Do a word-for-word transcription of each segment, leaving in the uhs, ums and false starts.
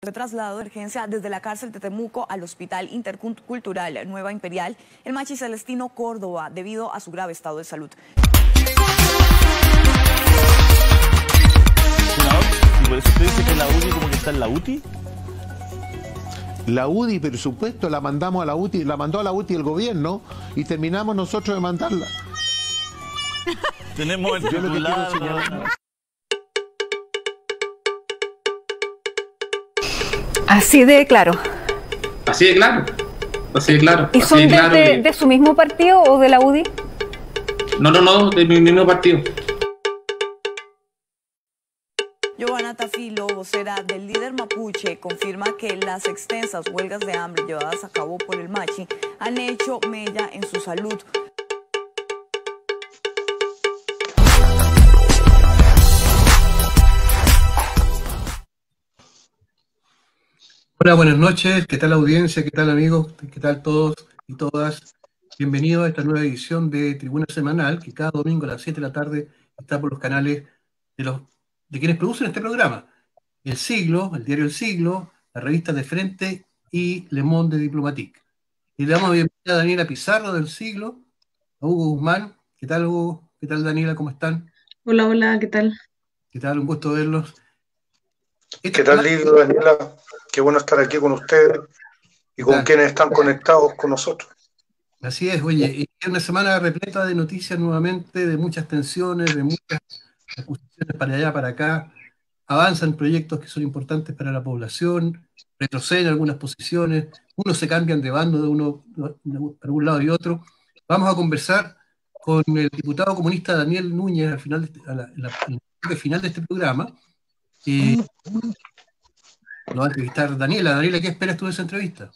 De traslado de urgencia desde la cárcel de Temuco al Hospital Intercultural Nueva Imperial, el Machi Celestino Córdoba, debido a su grave estado de salud. ¿Y por eso usted dice que la U D I como que está en la U T I? La U D I, por supuesto, la mandamos a la U T I, la mandó a la U T I el gobierno y terminamos nosotros de mandarla. Tenemos el Yo lo que quiero titular. señalar... Así de claro. Así de claro. Así de claro. ¿Y así son de, de, claro de, que... de su mismo partido o de la U D I? No, no, no, de mi mismo partido. Giovanna Tafilo, vocera del líder mapuche, confirma que las extensas huelgas de hambre llevadas a cabo por el Machi han hecho mella en su salud. Hola, buenas noches. ¿Qué tal audiencia? ¿Qué tal amigos? ¿Qué tal todos y todas? Bienvenidos a esta nueva edición de Tribuna Semanal, que cada domingo a las siete de la tarde está por los canales de, los, de quienes producen este programa. El Siglo, el diario El Siglo, la revista De Frente y Le Monde Diplomatique. Y le damos la bienvenida a Daniela Pizarro del Siglo, a Hugo Guzmán. ¿Qué tal, Hugo? ¿Qué tal, Daniela? ¿Cómo están? Hola, hola, ¿qué tal? ¿Qué tal? Un gusto verlos. ¿Qué tal, Livio, Daniela? Qué bueno estar aquí con ustedes y con quienes están conectados con nosotros. Así es, oye, es una semana repleta de noticias nuevamente, de muchas tensiones, de muchas acusaciones para allá, para acá. Avanzan proyectos que son importantes para la población, retroceden algunas posiciones, unos se cambian de bando de uno para un lado y otro. Vamos a conversar con el diputado comunista Daniel Núñez al final de este, a la, a la, al final de este programa. Eh, Lo va a entrevistar Daniela. Daniela, ¿qué esperas tú de esa entrevista?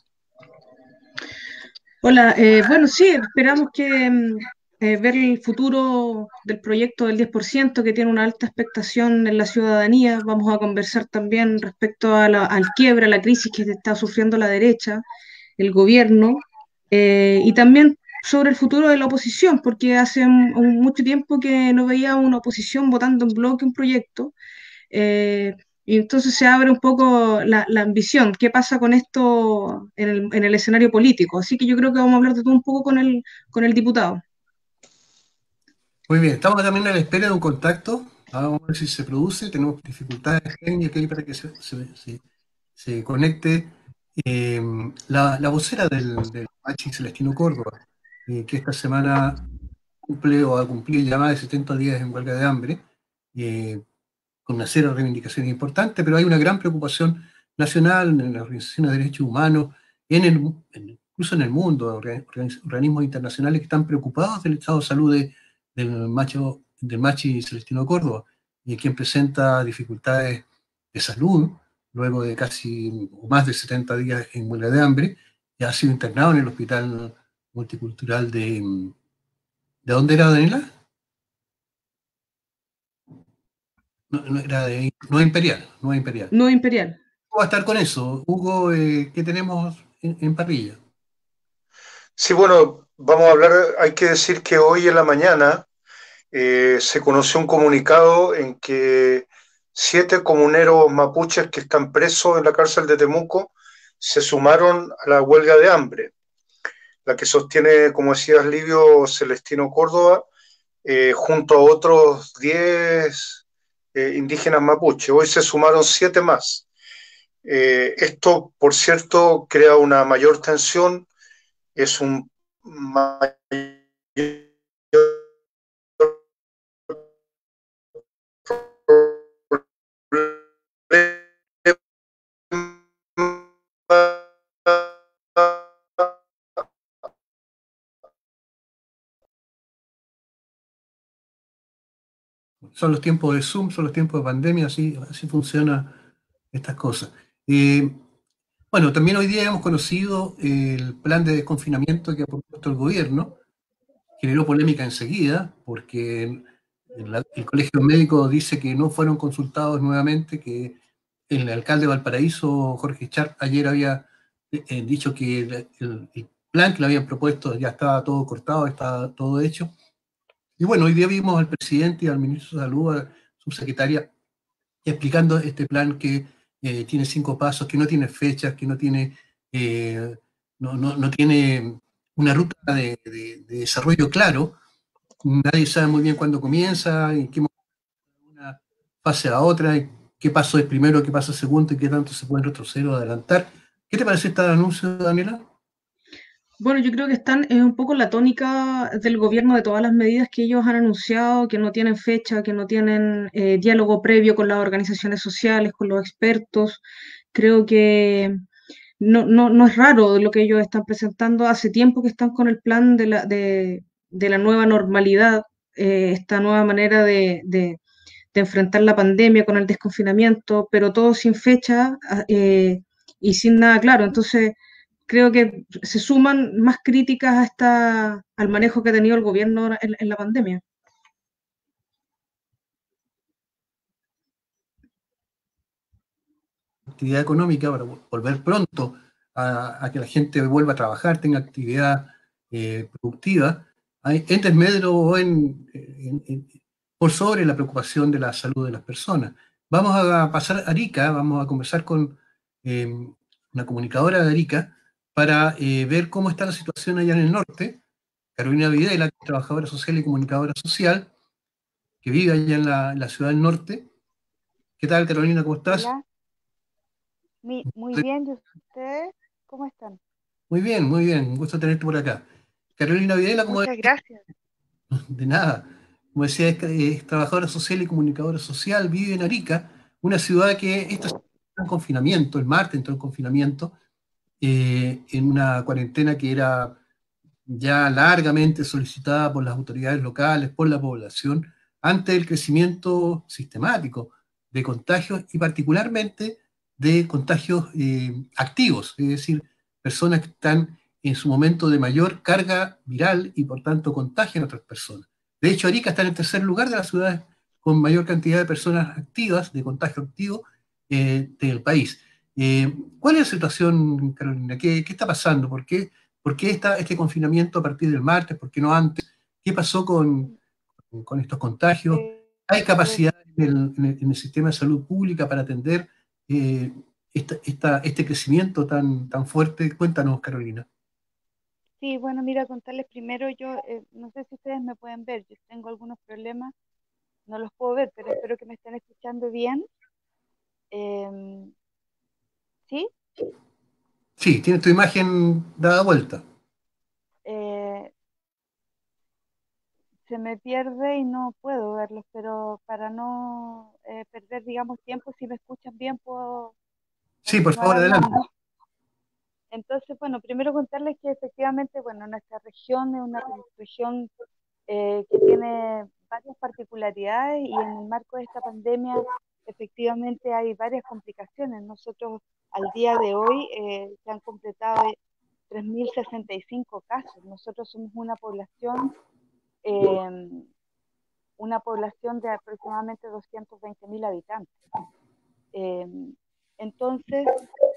Hola, eh, bueno, sí, esperamos que eh, ver el futuro del proyecto del diez por ciento que tiene una alta expectación en la ciudadanía. Vamos a conversar también respecto a la, al quiebre, a la crisis que está sufriendo la derecha, el gobierno, eh, y también sobre el futuro de la oposición, porque hace un, un mucho tiempo que no veía una oposición votando en bloque un proyecto. Eh, Y entonces se abre un poco la, la ambición. ¿Qué pasa con esto en el, en el escenario político? Así que yo creo que vamos a hablar de todo un poco con el, con el diputado. Muy bien, estamos también a la espera de un contacto. Vamos a ver si se produce. Tenemos dificultades técnicas ahí para que se, se, se, se conecte eh, la, la vocera del, del Machi Celestino Córdoba, eh, que esta semana cumple o ha cumplido ya más de setenta días en huelga de hambre. Eh, con una serie de reivindicaciones importantes, pero hay una gran preocupación nacional en las organizaciones de derechos humanos, en el, en, incluso en el mundo, organismos internacionales que están preocupados del estado de salud de, del, macho, del Machi Celestino Córdoba, y quien presenta dificultades de salud, luego de casi o más de setenta días en huelga de hambre, y ha sido internado en el Hospital Multicultural de... ¿De dónde era, Daniela? No, no, era de, no imperial, no imperial. No imperial. Va a estar con eso. Hugo, eh, ¿qué tenemos en, en parrilla? Sí, bueno, vamos a hablar, hay que decir que hoy en la mañana eh, se conoció un comunicado en que siete comuneros mapuches que están presos en la cárcel de Temuco se sumaron a la huelga de hambre, la que sostiene, como decías, Livio, Celestino Córdoba, eh, junto a otros diez Eh, indígenas mapuche. Hoy se sumaron siete más. Eh, esto, por cierto, crea una mayor tensión, es un mayor Son los tiempos de Zoom, son los tiempos de pandemia, así, así funcionan estas cosas. Eh, bueno, también hoy día hemos conocido el plan de desconfinamiento que ha propuesto el gobierno. Generó polémica enseguida, porque el, el Colegio Médico dice que no fueron consultados nuevamente, que el alcalde de Valparaíso, Jorge Char, ayer había eh, dicho que el, el, el plan que le habían propuesto ya estaba todo cortado, estaba todo hecho. Y bueno, hoy día vimos al presidente y al ministro de Salud, a su secretaria, explicando este plan que eh, tiene cinco pasos, que no tiene fechas, que no tiene, eh, no, no, no tiene una ruta de, de, de desarrollo claro. Nadie sabe muy bien cuándo comienza, en qué momento de una fase a otra, y qué paso es primero, qué paso es segundo y qué tanto se puede retroceder o adelantar. ¿Qué te parece este anuncio, Daniela? Bueno, yo creo que están es un poco la tónica del gobierno de todas las medidas que ellos han anunciado, que no tienen fecha, que no tienen eh, diálogo previo con las organizaciones sociales, con los expertos. Creo que no, no, no es raro lo que ellos están presentando. Hace tiempo que están con el plan de la, de, de la nueva normalidad, eh, esta nueva manera de, de, de enfrentar la pandemia con el desconfinamiento, pero todo sin fecha eh, y sin nada claro. Entonces, creo que se suman más críticas a esta, al manejo que ha tenido el gobierno en, en la pandemia. Actividad económica para volver pronto a, a que la gente vuelva a trabajar, tenga actividad eh, productiva, hay, en desmedro o en, en, en, por sobre la preocupación de la salud de las personas. Vamos a pasar a Arica, vamos a conversar con eh, una comunicadora de Arica para eh, ver cómo está la situación allá en el norte. Carolina Videla, trabajadora social y comunicadora social, que vive allá en la, en la ciudad del norte. ¿Qué tal, Carolina? ¿Cómo estás? Hola, Mi- muy bien, ¿y ustedes cómo están? Muy bien, muy bien, un gusto tenerte por acá. Carolina Videla, como Muchas gracias. de nada, como decía, es, es trabajadora social y comunicadora social, vive en Arica, una ciudad que esta semana entró en confinamiento, el martes entró en confinamiento, eh, en una cuarentena que era ya largamente solicitada por las autoridades locales, por la población, ante el crecimiento sistemático de contagios y particularmente de contagios eh, activos, es decir, personas que están en su momento de mayor carga viral y por tanto contagian a otras personas. De hecho, Arica está en el tercer lugar de las ciudades con mayor cantidad de personas activas, de contagio activo eh, del país. Eh, ¿Cuál es la situación, Carolina? ¿Qué, qué está pasando? ¿Por qué ¿Por qué está este confinamiento a partir del martes? ¿Por qué no antes? ¿Qué pasó con, con estos contagios? Eh, ¿Hay eh, capacidad en el, en el- en el sistema de salud pública para atender eh, esta- esta- este crecimiento tan, tan fuerte? Cuéntanos, Carolina. sí, bueno, mira, contarles primero, yo eh, no sé si ustedes me pueden ver, yo tengo algunos problemas, no los puedo ver, pero espero que me estén escuchando bien. Em, ¿sí? Sí, tienes tu imagen dada vuelta. Eh, Se me pierde y no puedo verlos, pero para no eh, perder, digamos, tiempo, si me escuchan bien, puedo Sí, por continuar favor, adelante. hablando. Entonces, bueno, primero contarles que efectivamente, bueno, nuestra región es una región eh, que tiene varias particularidades y en el marco de esta pandemia efectivamente hay varias complicaciones. Nosotros al día de hoy eh, se han completado tres mil sesenta y cinco casos. Nosotros somos una población, eh, una población de aproximadamente doscientos veinte mil habitantes. Eh, entonces,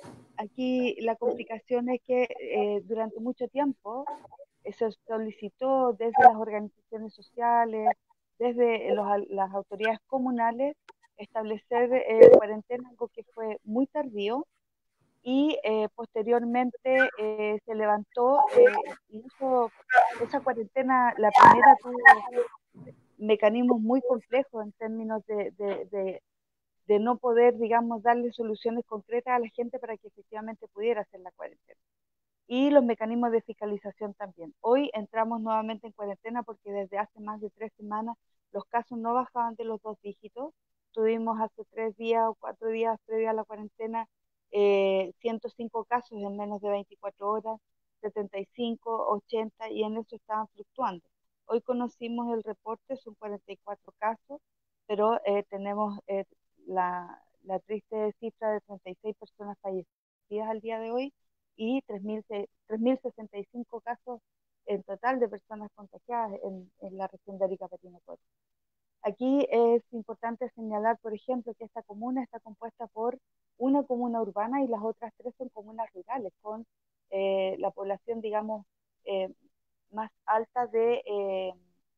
aquí la complicación es que eh, durante mucho tiempo eh, se solicitó desde las organizaciones sociales, desde los al- las autoridades comunales, establecer eh, cuarentena, algo que fue muy tardío, y eh, posteriormente eh, se levantó eh, y eso, esa cuarentena, la primera tuvo mecanismos muy complejos en términos de, de, de de no poder, digamos, darle soluciones concretas a la gente para que efectivamente pudiera hacer la cuarentena. Y los mecanismos de fiscalización también. Hoy entramos nuevamente en cuarentena porque desde hace más de tres semanas los casos no bajaban de los dos dígitos. Tuvimos hace tres días o cuatro días previo a la cuarentena eh, ciento cinco casos en menos de veinticuatro horas, setenta y cinco, ochenta, y en eso estaban fluctuando. Hoy conocimos el reporte, son cuarenta y cuatro casos, pero eh, tenemos eh, la, la triste cifra de treinta y seis personas fallecidas al día de hoy y tres mil sesenta y cinco casos en total de personas contagiadas en, en la región de Arica Patinacota. Aquí es importante señalar, por ejemplo, que esta comuna está compuesta por una comuna urbana y las otras tres son comunas rurales, con eh, la población, digamos, eh, más alta de, eh,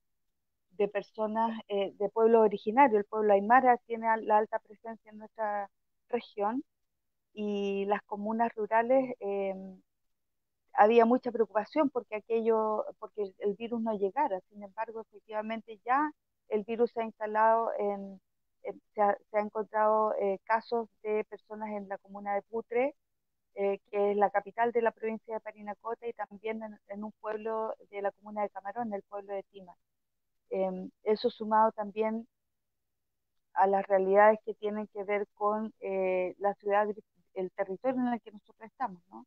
de personas eh, de pueblo originario. El pueblo aymara tiene la alta presencia en nuestra región y las comunas rurales eh, había mucha preocupación porque aquello, porque el, el virus no llegara. Sin embargo, efectivamente ya el virus se ha instalado en, en- se ha, se ha encontrado eh, casos de personas en la comuna de Putre, eh, que es la capital de la provincia de Parinacota, y también en, en un pueblo de la comuna de Camarón, el pueblo de Tima. Em, eso sumado también a las realidades que tienen que ver con eh, la ciudad, el territorio en el que nosotros estamos, ¿no?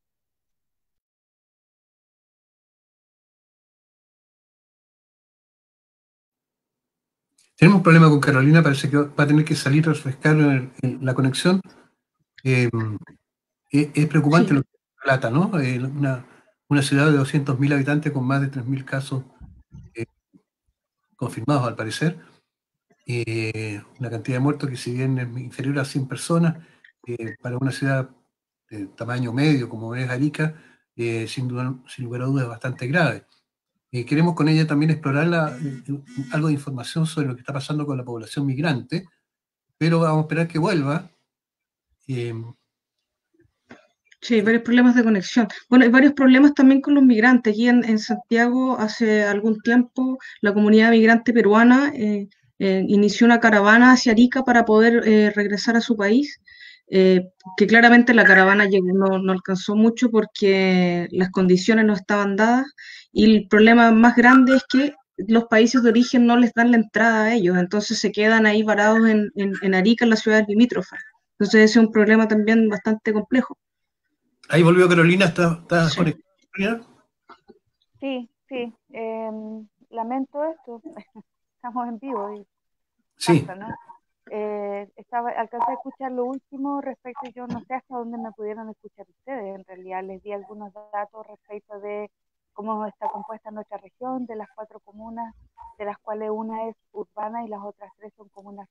Tenemos un problema con Carolina, parece que va a tener que salir a refrescar el- el- la conexión. Eh, es, es preocupante Sí. lo que relata, ¿no? Eh, una, una ciudad de doscientos mil habitantes con más de tres mil casos eh, confirmados al parecer. Eh, una cantidad de muertos que, si bien es inferior a cien personas, eh, para una ciudad de tamaño medio como es Arica, eh, sin, duda, sin lugar a dudas es bastante grave. Eh, queremos con ella también explorar la- algo de información sobre lo que está pasando con la población migrante, pero vamos a esperar que vuelva. Eh, Sí, hay varios problemas de conexión. Bueno, hay varios problemas también con los migrantes. Aquí en, en Santiago, hace algún tiempo, la comunidad migrante peruana eh, eh, inició una caravana hacia Arica para poder eh, regresar a su país, eh, que claramente la caravana llegó- no, no alcanzó mucho porque las condiciones no estaban dadas, y el problema más grande es que los países de origen no les dan la entrada a ellos, entonces se quedan ahí varados en, en, en Arica, en la ciudad limítrofa. Entonces ese es un problema también bastante complejo. ahí volvió Carolina, ¿está, está Sí. conectada, Carolina? Sí, sí, em, lamento esto, estamos en vivo y Sí, pasa, ¿no? Eh, estaba, alcancé a escuchar lo último respecto, yo no sé hasta dónde me pudieron escuchar ustedes, en realidad les di algunos datos respecto de cómo está compuesta nuestra región, de las cuatro comunas, de las cuales una es urbana y las otras tres son comunas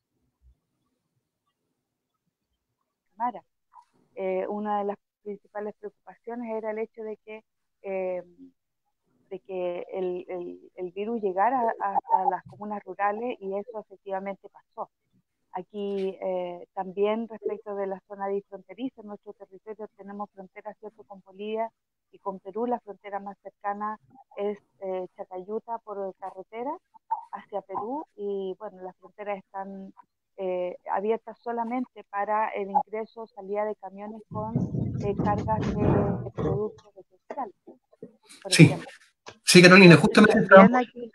maras. Eh, una de las principales preocupaciones era el hecho de que eh, de que el, el, el virus llegara hasta las comunas rurales, y eso efectivamente pasó. Aquí eh, también respecto de la zona de fronteriza, en nuestro territorio tenemos frontera, ¿cierto?, con Bolivia y con Perú. La frontera más cercana es eh, Chacayuta por carretera hacia Perú, y bueno, las fronteras están eh, abiertas solamente para el ingreso o salida de camiones con eh, cargas de productos esenciales, por sí, ejemplo. sí, Carolina, Entonces justamente estábamos, también aquí,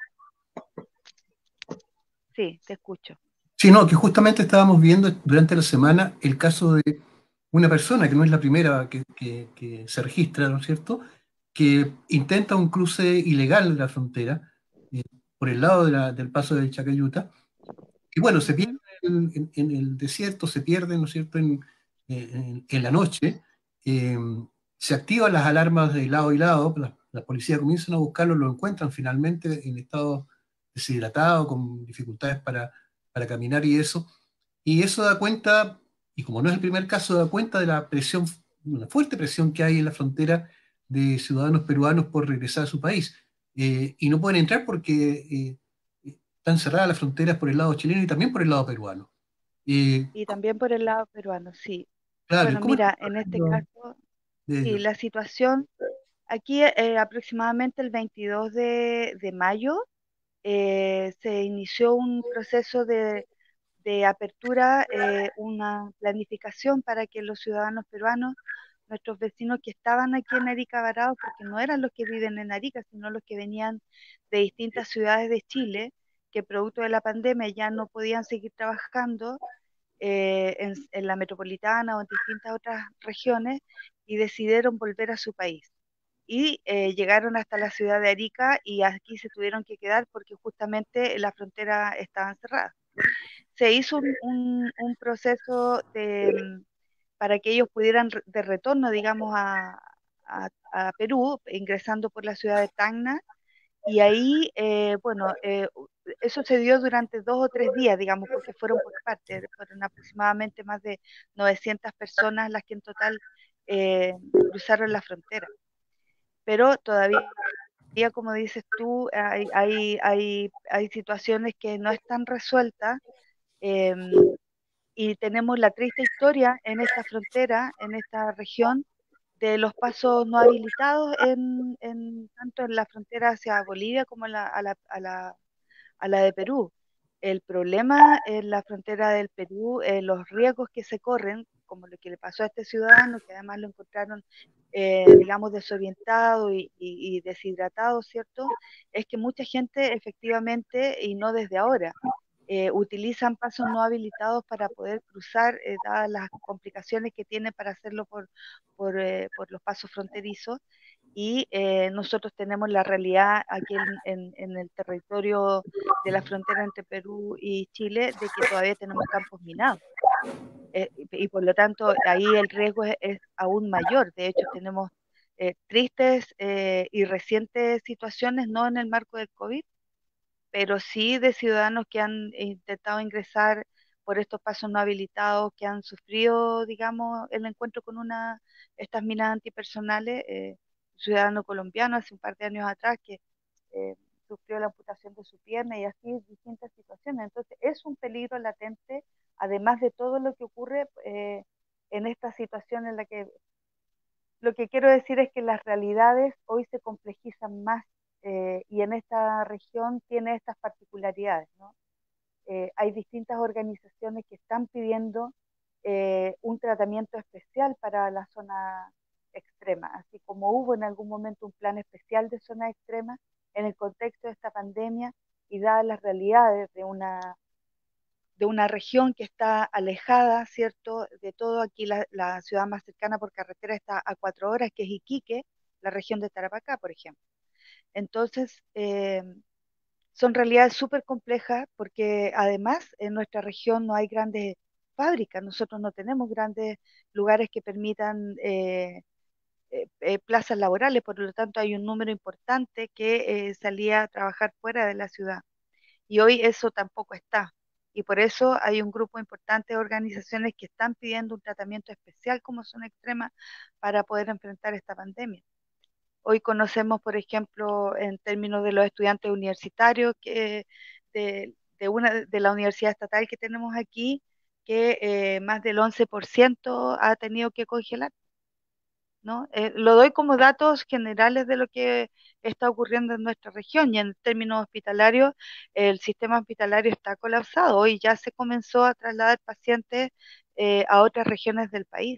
sí, te escucho. sí, no, que justamente estábamos viendo durante la semana el caso de una persona, que no es la primera que, que- que se registra, ¿no es cierto?, que intenta un cruce ilegal de la frontera eh, por el lado de la- del paso de Chacayuta. Y bueno, se pierde Ujú. en, en- en el desierto, se pierde, ¿no es cierto?, en, en- en la noche. eh, Se activan las alarmas de lado y lado, las, las policías comienzan a buscarlo, lo encuentran finalmente en estado deshidratado, con dificultades para, para caminar y eso. Y eso da cuenta, y como no es el primer caso, da cuenta de la presión, una fuerte presión que hay en la frontera de ciudadanos peruanos por regresar a su país. Eh, y no pueden entrar porque eh, están cerradas las fronteras por el lado chileno y también por el lado peruano. Eh, Y también por el lado peruano, sí. claro, ¿y Bueno, cómo está mira, en este lo caso, de sí, ellos? la situación aquí eh, aproximadamente el veintidós de, de mayo eh, se inició un proceso de, de apertura, eh, una planificación para que los ciudadanos peruanos, nuestros vecinos que estaban aquí en Arica varados, porque no eran los que viven en Arica, sino los que venían de distintas ciudades de Chile, que producto de la pandemia ya no podían seguir trabajando eh, en, en la metropolitana o en distintas otras regiones, y decidieron volver a su país. Y eh, llegaron hasta la ciudad de Arica y aquí se tuvieron que quedar porque justamente la frontera estaba cerrada. Se hizo un, un, un proceso de, mm, para que ellos pudieran re- de retorno, digamos, a, a, a Perú, ingresando por la ciudad de Tacna, y ahí, eh, bueno, eh, u- eso se dio durante dos o tres días, digamos, porque fueron por partes, fueron aproximadamente más de novecientas personas las que en total eh, cruzaron la frontera. Pero todavía, como dices tú, hay, hay, hay, hay situaciones que no están resueltas. em, y tenemos la triste historia en esta frontera, en esta región, de los pasos no habilitados en, en- tanto en la frontera hacia Bolivia como en la- a la, a la- a la de Perú. El problema en la frontera del Perú, eh, los riesgos que se corren, como lo que le pasó a este ciudadano, que además lo encontraron, eh, digamos, desorientado y, y- y deshidratado, ¿cierto? Es que mucha gente efectivamente, y no desde ahora, eh, utilizan pasos no habilitados para poder cruzar, eh, dadas las complicaciones que tiene para hacerlo por, por, eh, por los pasos fronterizos. Y eh, nosotros tenemos la realidad aquí en, en- en el territorio de la frontera entre Perú y Chile de que todavía tenemos campos minados. Eh, y, y por lo tanto ahí el riesgo es, es aún mayor. De hecho, tenemos eh, tristes eh, y recientes situaciones, no en el marco del COVID, pero sí de ciudadanos que han intentado ingresar por estos pasos no habilitados, que han sufrido, digamos, el encuentro con una estas minas antipersonales. Eh, un ciudadano colombiano hace un par de años atrás que eh, sufrió la amputación de su pierna y así distintas situaciones. Entonces es un peligro latente, además de todo lo que ocurre eh, en esta situación en la que lo que quiero decir es que las realidades hoy se complejizan más, eh, y en esta región tiene estas particularidades, ¿no? Eh, hay distintas organizaciones que están pidiendo eh, un tratamiento especial para la zona extrema, así como hubo en algún momento un plan especial de zona extrema en el contexto de esta pandemia y dadas las realidades de una de una región que está alejada, ¿cierto? De todo. Aquí la, la ciudad más cercana por carretera está a cuatro horas, que es Iquique, la región de Tarapacá, por ejemplo. Entonces, eh, son realidades súper complejas porque además en nuestra región no hay grandes fábricas, nosotros no tenemos grandes lugares que permitan eh, eh, eh, plazas laborales, por lo tanto hay un número importante que eh, salía a trabajar fuera de la ciudad y hoy eso tampoco está. Y por eso hay un grupo importante de organizaciones que están pidiendo un tratamiento especial como zona extrema para poder enfrentar esta pandemia. Hoy conocemos, por ejemplo, en términos de los estudiantes universitarios que de, de una de la universidad estatal que tenemos aquí, que eh, más del once por ciento ha tenido que congelar, ¿no? Eh, lo doy como datos generales de lo que está ocurriendo en nuestra región y en términos hospitalarios, el sistema hospitalario está colapsado. Hoy ya se comenzó a trasladar pacientes eh, a otras regiones del país.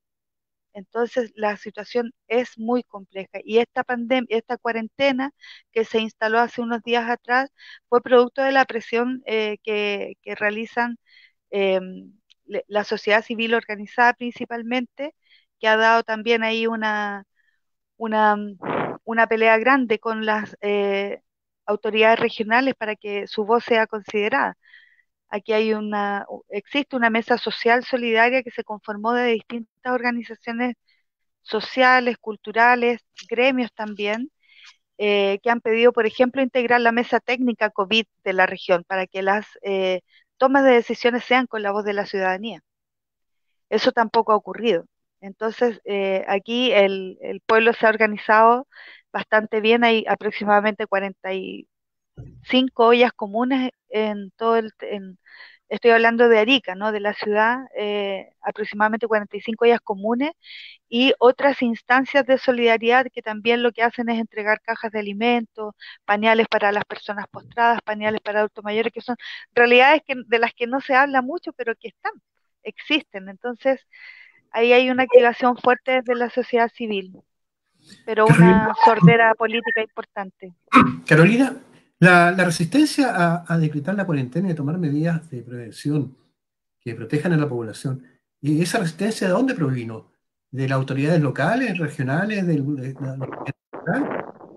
Entonces, la situación es muy compleja y esta pandemia, esta cuarentena que se instaló hace unos días atrás fue producto de la presión eh, que, que realizan eh, le- la sociedad civil organizada principalmente, que ha dado también ahí una, una, una pelea grande con las eh, autoridades regionales para que su voz sea considerada. Aquí hay una, existe una mesa social solidaria que se conformó de distintas organizaciones sociales, culturales, gremios también, eh, que han pedido, por ejemplo, integrar la mesa técnica COVID de la región para que las eh, tomas de decisiones sean con la voz de la ciudadanía. Eso tampoco ha ocurrido. Entonces, eh, aquí el, el pueblo se ha organizado bastante bien, hay aproximadamente cuarenta y cinco ollas comunes en todo el, en, estoy hablando de Arica, ¿no? De la ciudad, eh, aproximadamente cuarenta y cinco ollas comunes y otras instancias de solidaridad que también lo que hacen es entregar cajas de alimentos, pañales para las personas postradas, pañales para adultos mayores, que son realidades que, de las que no se habla mucho, pero que están, existen. Entonces, ahí hay una activación fuerte desde la sociedad civil, pero Carolina, una sordera política importante. Carolina, la, la resistencia a, a decretar la cuarentena y a tomar medidas de prevención que protejan a la población, ¿y esa resistencia de dónde provino? ¿De las autoridades locales, regionales, del, de la- central?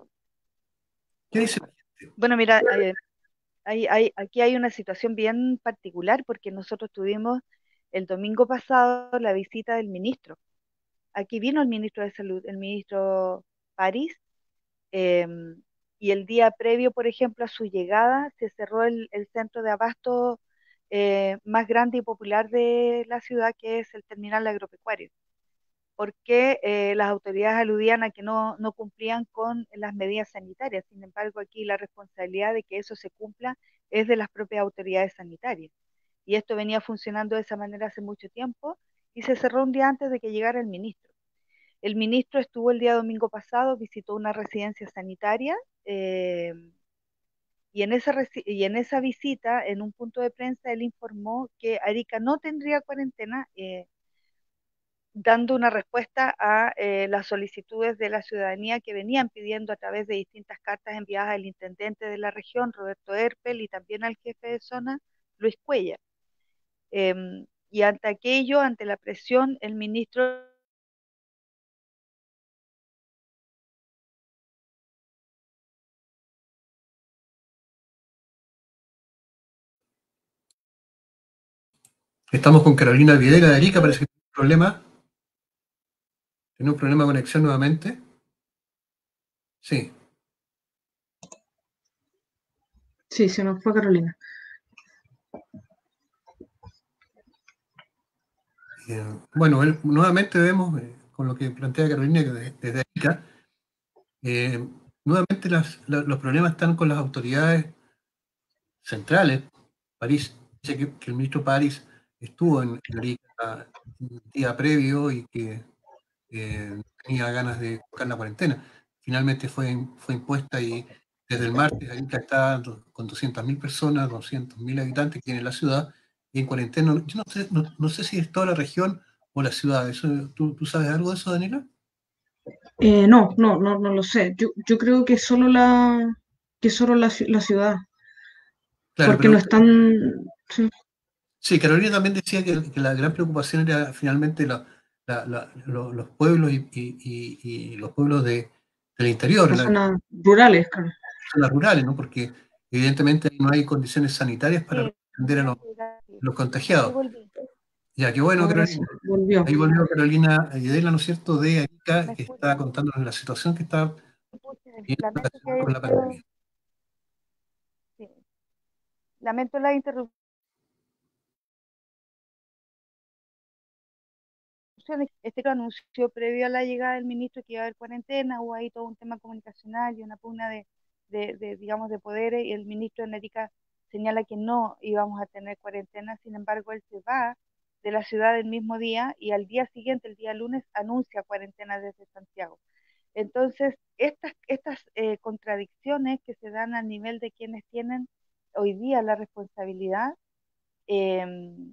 ¿Qué dice la gente? Bueno, mira, eh, hay, hay, aquí hay una situación bien particular porque nosotros tuvimos el domingo pasado la visita del ministro. Aquí vino el ministro de Salud, el ministro París, eh, y el día previo, por ejemplo, a su llegada, se cerró el, el centro de abasto eh, más grande y popular de la ciudad, que es el terminal agropecuario, porque eh, las autoridades aludían a que no, no cumplían con las medidas sanitarias. Sin embargo, aquí la responsabilidad de que eso se cumpla es de las propias autoridades sanitarias. y esto venía funcionando de esa manera hace mucho tiempo, y se cerró un día antes de que llegara el ministro. El ministro estuvo el día domingo pasado, visitó una residencia sanitaria, eh, y, en esa y en esa visita, en un punto de prensa, él informó que Arica no tendría cuarentena, eh, dando una respuesta a eh, las solicitudes de la ciudadanía que venían pidiendo a través de distintas cartas enviadas al intendente de la región, Roberto Erpel, y también al jefe de zona, Luis Cuellar. Eh, y ante aquello, ante la presión, el ministro Estamos con Carolina Videla de Arica, parece que tiene un problema. ¿Tiene un problema de conexión nuevamente? Sí. Sí, se nos fue Carolina. Eh, bueno, él, nuevamente vemos, eh, con lo que plantea Carolina desde, desde Arica, eh, nuevamente las, la, los problemas están con las autoridades centrales. París, dice que, que el ministro París estuvo en, en Arica un día previo y que eh, tenía ganas de buscar la cuarentena. Finalmente fue, fue impuesta y desde el martes Arica está con doscientas mil personas, doscientos mil habitantes que tiene la ciudad, y en cuarentena. Yo no sé, no, no sé si es toda la región o la ciudad. Eso, ¿tú, ¿Tú sabes algo de eso, Daniela? Eh, no, no, no, no lo sé. Yo, yo creo que solo la, que solo la, la ciudad. Claro, porque pero, no están... Sí. Sí, Carolina también decía que, que la gran preocupación era finalmente la, la, la, lo, los pueblos y, y, y, los pueblos de, del interior. Las la, zonas rurales, claro. Zonas rurales, ¿no? Porque evidentemente no hay condiciones sanitarias para atender a los, los contagiados. Ya, qué bueno, Ahora Carolina. sí, volvió. Ahí volvió Carolina Videla, ¿no es cierto?, de Arica, que está contándonos la situación que está con la pandemia. Sí. Lamento la interrupción. Este anunció previo a la llegada del ministro que iba a haber cuarentena, hubo ahí todo un tema comunicacional y una pugna de, de, de digamos, de poderes, y el ministro de Arica señala que no íbamos a tener cuarentena. Sin embargo, él se va de la ciudad el mismo día y al día siguiente, el día lunes, anuncia cuarentena desde Santiago. Entonces, estas, estas eh, contradicciones que se dan a nivel de quienes tienen hoy día la responsabilidad, eh,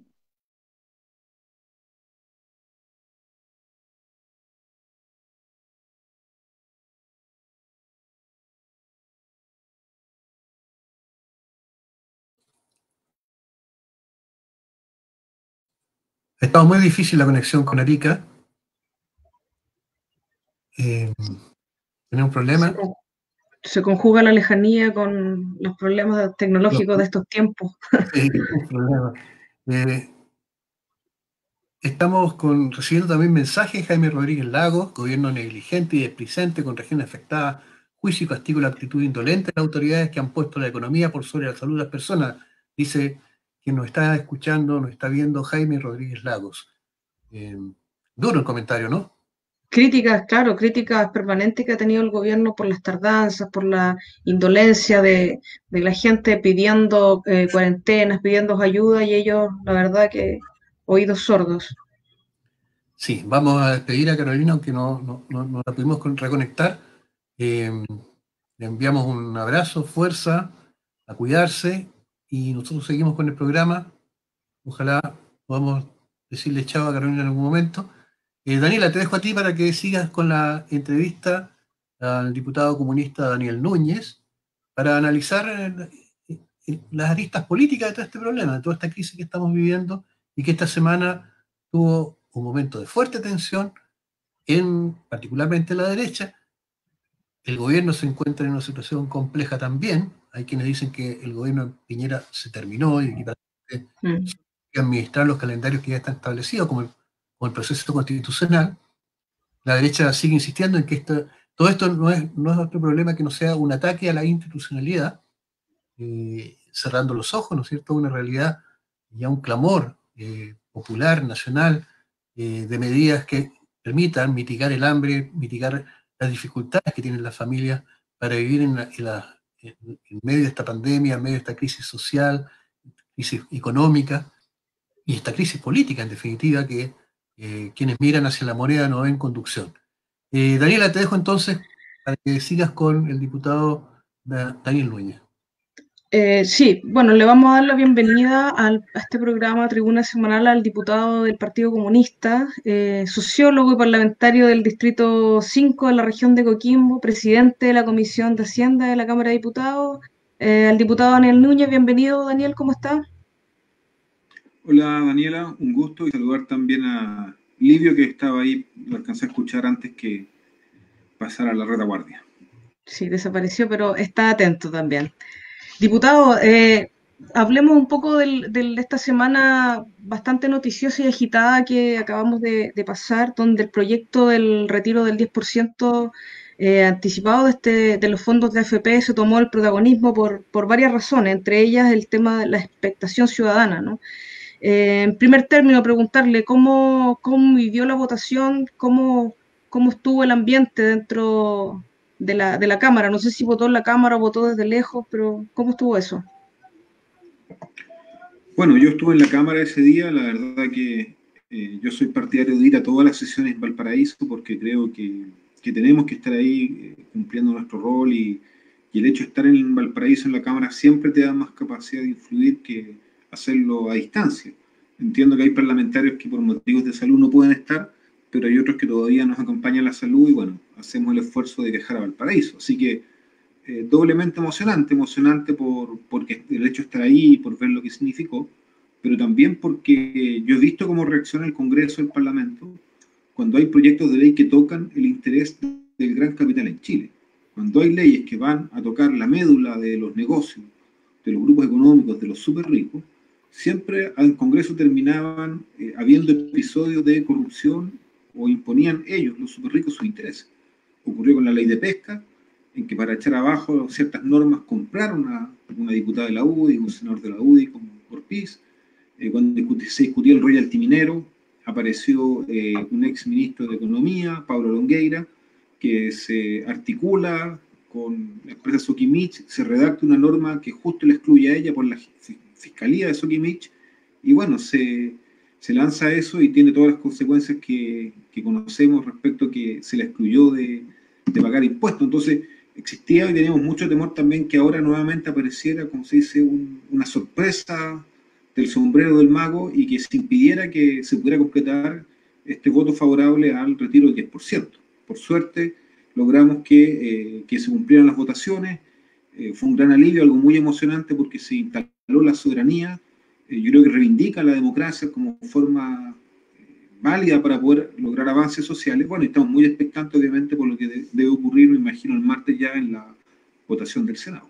Ha estado muy difícil la conexión con Arica. Eh, ¿Tiene un problema? Se, se conjuga la lejanía con los problemas tecnológicos de estos tiempos. Sí, un problema. Eh, estamos con, recibiendo también mensajes. Jaime Rodríguez Lagos: gobierno negligente y displicente con regiones afectadas, juicio y castigo a la actitud indolente de las autoridades que han puesto la economía por sobre la salud de las personas. Dice que nos está escuchando, nos está viendo Jaime Rodríguez Lagos. Eh, duro el comentario, ¿no? Críticas, claro, críticas permanentes que ha tenido el gobierno por las tardanzas, por la indolencia de, de la gente pidiendo eh, cuarentenas, pidiendo ayuda, y ellos, la verdad, que oídos sordos. Sí, vamos a despedir a Carolina, aunque no, no, no, no la pudimos reconectar. Eh, le enviamos un abrazo, fuerza, a cuidarse, y nosotros seguimos con el programa. Ojalá podamos decirle chao a Carolina en algún momento. Eh, Daniela, te dejo a ti para que sigas con la entrevista al diputado comunista Daniel Núñez para analizar eh, las aristas políticas de todo este problema, de toda esta crisis que estamos viviendo, y que esta semana tuvo un momento de fuerte tensión, en particularmente la derecha. El gobierno se encuentra en una situación compleja también. Hay quienes dicen que el gobierno de Piñera se terminó y que hay que administrar los calendarios que ya están establecidos, como el, como el proceso constitucional. La derecha sigue insistiendo en que esto, todo esto no es, no es otro problema que no sea un ataque a la institucionalidad, eh, cerrando los ojos, ¿no es cierto?, una realidad, ya un clamor eh, popular, nacional, eh, de medidas que permitan mitigar el hambre, mitigar las dificultades que tienen las familias para vivir en, la, en, la, en, en medio de esta pandemia, en medio de esta crisis social, crisis económica. y esta crisis política, en definitiva, que eh, quienes miran hacia la moneda no ven conducción. Eh, Daniela, te dejo entonces para que sigas con el diputado Daniel Núñez. Eh, sí, bueno, le vamos a dar la bienvenida al, a este programa Tribuna Semanal al diputado del Partido Comunista, eh, sociólogo y parlamentario del Distrito cinco de la región de Coquimbo, presidente de la Comisión de Hacienda de la Cámara de Diputados, eh, al diputado Daniel Núñez. Bienvenido, Daniel, ¿cómo está? Hola, Daniela, un gusto, y saludar también a Livio, que estaba ahí, lo alcancé a escuchar antes que pasara a la retaguardia. Sí, desapareció, pero está atento también. Diputado, eh, hablemos un poco del, del, de esta semana bastante noticiosa y agitada que acabamos de, de pasar, donde el proyecto del retiro del diez por ciento eh, anticipado de, este, de los fondos de A F P se tomó el protagonismo por, por varias razones, entre ellas el tema de la expectación ciudadana, ¿no? Eh, en primer término, preguntarle cómo, cómo vivió la votación, cómo, cómo estuvo el ambiente dentro de la, de la Cámara. No sé si votó en la Cámara o votó desde lejos, pero ¿cómo estuvo eso? Bueno, yo estuve en la Cámara ese día. La verdad que eh, yo soy partidario de ir a todas las sesiones en Valparaíso porque creo que, que tenemos que estar ahí eh, cumpliendo nuestro rol, y, y el hecho de estar en Valparaíso en la Cámara siempre te da más capacidad de influir que hacerlo a distancia. Entiendo que hay parlamentarios que por motivos de salud no pueden estar, pero hay otros que todavía nos acompañan la salud y bueno, hacemos el esfuerzo de viajar a Valparaíso. Así que eh, doblemente emocionante, emocionante por, porque el hecho de estar ahí y por ver lo que significó, pero también porque yo he visto cómo reacciona el Congreso, el Parlamento, cuando hay proyectos de ley que tocan el interés del gran capital en Chile. Cuando hay leyes que van a tocar la médula de los negocios, de los grupos económicos, de los súper ricos, siempre al Congreso terminaban eh, habiendo episodios de corrupción o imponían ellos, los súper ricos, sus intereses. Ocurrió con la ley de pesca, en que para echar abajo ciertas normas compraron a una diputada de la U D I, un senador de la U D I como Corpís. Eh, cuando se discutía el royalty minero, apareció eh, un ex ministro de Economía, Pablo Longueira, que se articula con la empresa Sokimich, se redacta una norma que justo le excluye a ella por la Fiscalía de Sokimich, y bueno, se, se lanza eso y tiene todas las consecuencias que, que conocemos respecto a que se le excluyó de, de pagar impuestos. Entonces, existía y teníamos mucho temor también que ahora nuevamente apareciera, como se dice, un, una sorpresa del sombrero del mago y que se impidiera que se pudiera completar este voto favorable al retiro del diez por ciento. Por suerte, logramos que, eh, que se cumplieran las votaciones. Eh, fue un gran alivio, algo muy emocionante porque se instaló la soberanía. Eh, yo creo que reivindica la democracia como forma eh, válida para poder lograr avances sociales. Bueno, estamos muy expectantes, obviamente, por lo que de, debe ocurrir, me imagino, el martes ya en la votación del Senado.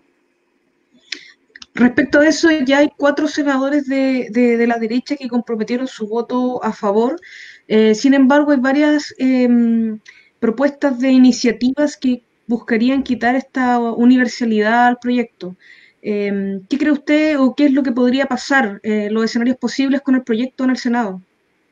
Respecto a eso, ya hay cuatro senadores de, de, de la derecha que comprometieron su voto a favor. Eh, sin embargo, hay varias eh, propuestas de iniciativas que buscarían quitar esta universalidad al proyecto. Eh, ¿Qué cree usted o qué es lo que podría pasar, eh, los escenarios posibles con el proyecto en el Senado?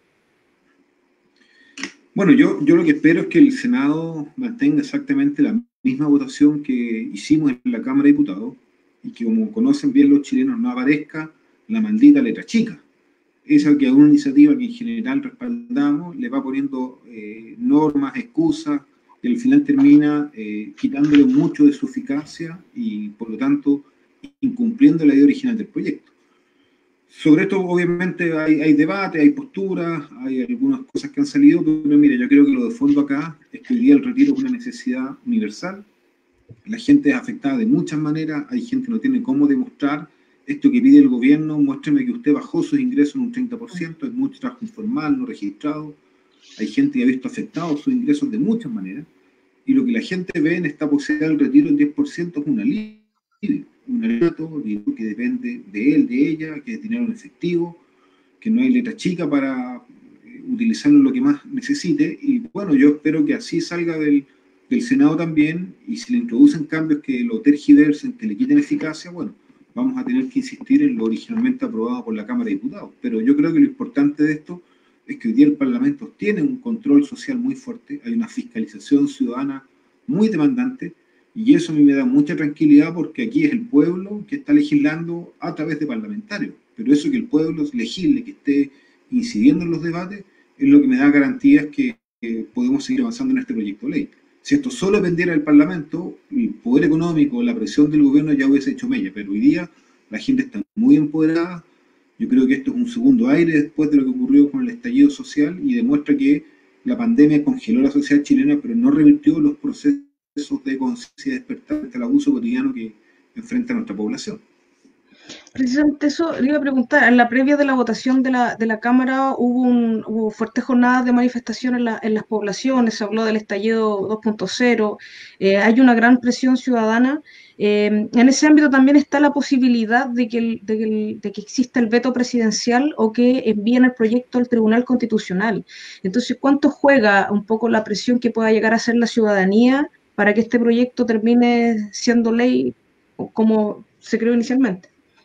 Bueno, yo, yo lo que espero es que el Senado mantenga exactamente la misma votación que hicimos en la Cámara de Diputados y que, como conocen bien los chilenos, no aparezca la maldita letra chica. Esa que a una iniciativa que en general respaldamos le va poniendo eh, normas, excusas, y al final termina eh, quitándole mucho de su eficacia y, por lo tanto, incumpliendo la idea original del proyecto. Sobre esto, obviamente, hay, hay debate, hay posturas, hay algunas cosas que han salido, pero mire, yo creo que lo de fondo acá es que hoy día el retiro es una necesidad universal. La gente es afectada de muchas maneras, hay gente que no tiene cómo demostrar esto que pide el gobierno, muéstrame que usted bajó sus ingresos en un treinta por ciento, es mucho trabajo informal, no registrado, hay gente que ha visto afectados sus ingresos de muchas maneras, y lo que la gente ve en esta posibilidad del retiro del diez por ciento es un alivio, un alivio que depende de él, de ella, que es dinero en efectivo, que no hay letra chica para utilizarlo en lo que más necesite, y bueno, yo espero que así salga del, del Senado también, y si le introducen cambios que lo tergiversen, que le quiten eficacia, bueno, vamos a tener que insistir en lo originalmente aprobado por la Cámara de Diputados. Pero yo creo que lo importante de esto es que hoy día el Parlamento tiene un control social muy fuerte, hay una fiscalización ciudadana muy demandante, y eso a mí me da mucha tranquilidad porque aquí es el pueblo que está legislando a través de parlamentarios. pero eso que el pueblo legisle, que esté incidiendo en los debates, es lo que me da garantías que, que podemos seguir avanzando en este proyecto de ley. Si esto solo dependiera del Parlamento, el poder económico, la presión del gobierno ya hubiese hecho mella, pero hoy día la gente está muy empoderada. Yo creo que esto es un segundo aire después de lo que ocurrió con el estallido social y demuestra que la pandemia congeló la sociedad chilena, pero no revirtió los procesos de conciencia despertar ante el abuso cotidiano que enfrenta nuestra población. Precisamente eso le iba a preguntar. En la previa de la votación de la, de la Cámara hubo, un, hubo fuertes jornadas de manifestación en, la, en las poblaciones, se habló del estallido dos punto cero, eh, hay una gran presión ciudadana. Eh, en ese ámbito también está la posibilidad de que, el, de, que el, de que exista el veto presidencial o que envíen el proyecto al Tribunal Constitucional. Entonces, ¿cuánto juega un poco la presión que pueda llegar a hacer la ciudadanía para que este proyecto termine siendo ley como se creó inicialmente?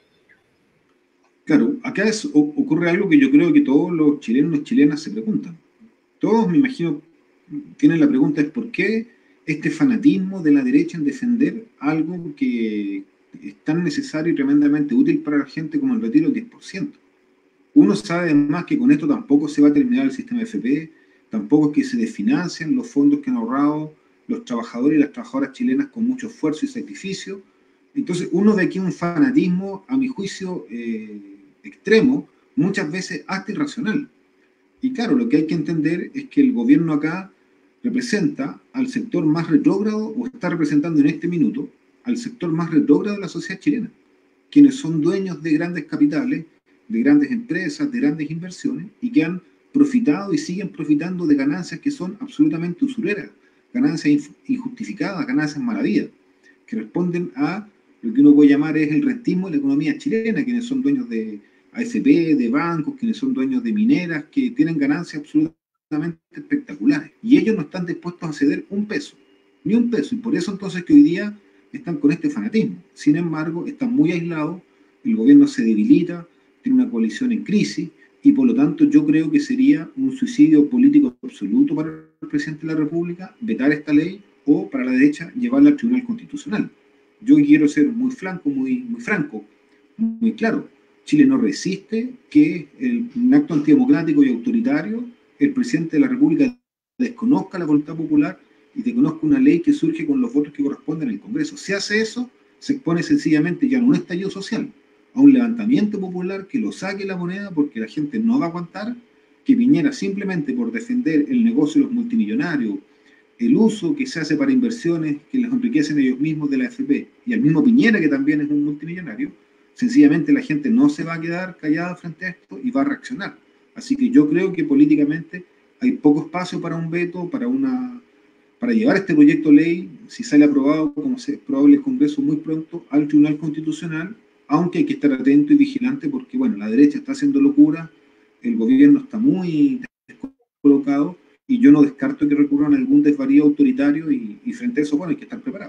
Claro, acá es, ocurre algo que yo creo que todos los chilenos y chilenas se preguntan. Todos, me imagino, tienen la pregunta es ¿por qué este fanatismo de la derecha en defender algo que es tan necesario y tremendamente útil para la gente como el retiro del diez por ciento? Uno sabe además que con esto tampoco se va a terminar el sistema F P, tampoco es que se desfinancian los fondos que han ahorrado los trabajadores y las trabajadoras chilenas con mucho esfuerzo y sacrificio. Entonces uno ve aquí un fanatismo, a mi juicio, eh, extremo, muchas veces hasta irracional. Y claro, lo que hay que entender es que el gobierno acá representa al sector más retrógrado, o está representando en este minuto, al sector más retrógrado de la sociedad chilena, quienes son dueños de grandes capitales, de grandes empresas, de grandes inversiones, y que han profitado y siguen profitando de ganancias que son absolutamente usureras, ganancias injustificadas, ganancias maravillas, que responden a lo que uno puede llamar es el rentismo de la economía chilena, quienes son dueños de A F P, de bancos, quienes son dueños de mineras, que tienen ganancias absolutamente espectaculares. Y ellos no están dispuestos a ceder un peso, ni un peso. Y por eso entonces que hoy día están con este fanatismo. Sin embargo, están muy aislados, el gobierno se debilita, tiene una coalición en crisis, y por lo tanto yo creo que sería un suicidio político absoluto para el presidente de la República vetar esta ley, o para la derecha llevarla al Tribunal Constitucional. Yo quiero ser muy franco, muy, muy franco, muy claro. Chile no resiste que en un acto antidemocrático y autoritario el presidente de la República desconozca la voluntad popular y desconozca una ley que surge con los votos que corresponden en el Congreso. Si hace eso, se expone sencillamente ya en un estallido social, a un levantamiento popular que lo saque la moneda, porque la gente no va a aguantar que Piñera, simplemente por defender el negocio de los multimillonarios, el uso que se hace para inversiones que les enriquecen ellos mismos de la A F P, y al mismo Piñera, que también es un multimillonario, sencillamente la gente no se va a quedar callada frente a esto y va a reaccionar. Así que yo creo que políticamente hay poco espacio para un veto, para una para llevar este proyecto de ley, si sale aprobado, como es probable el Congreso muy pronto, al Tribunal Constitucional, aunque hay que estar atento y vigilante porque, bueno, la derecha está haciendo locura, el gobierno está muy descolocado, y yo no descarto que recurran a algún desvarío autoritario, y, y frente a eso, bueno, hay que estar preparados.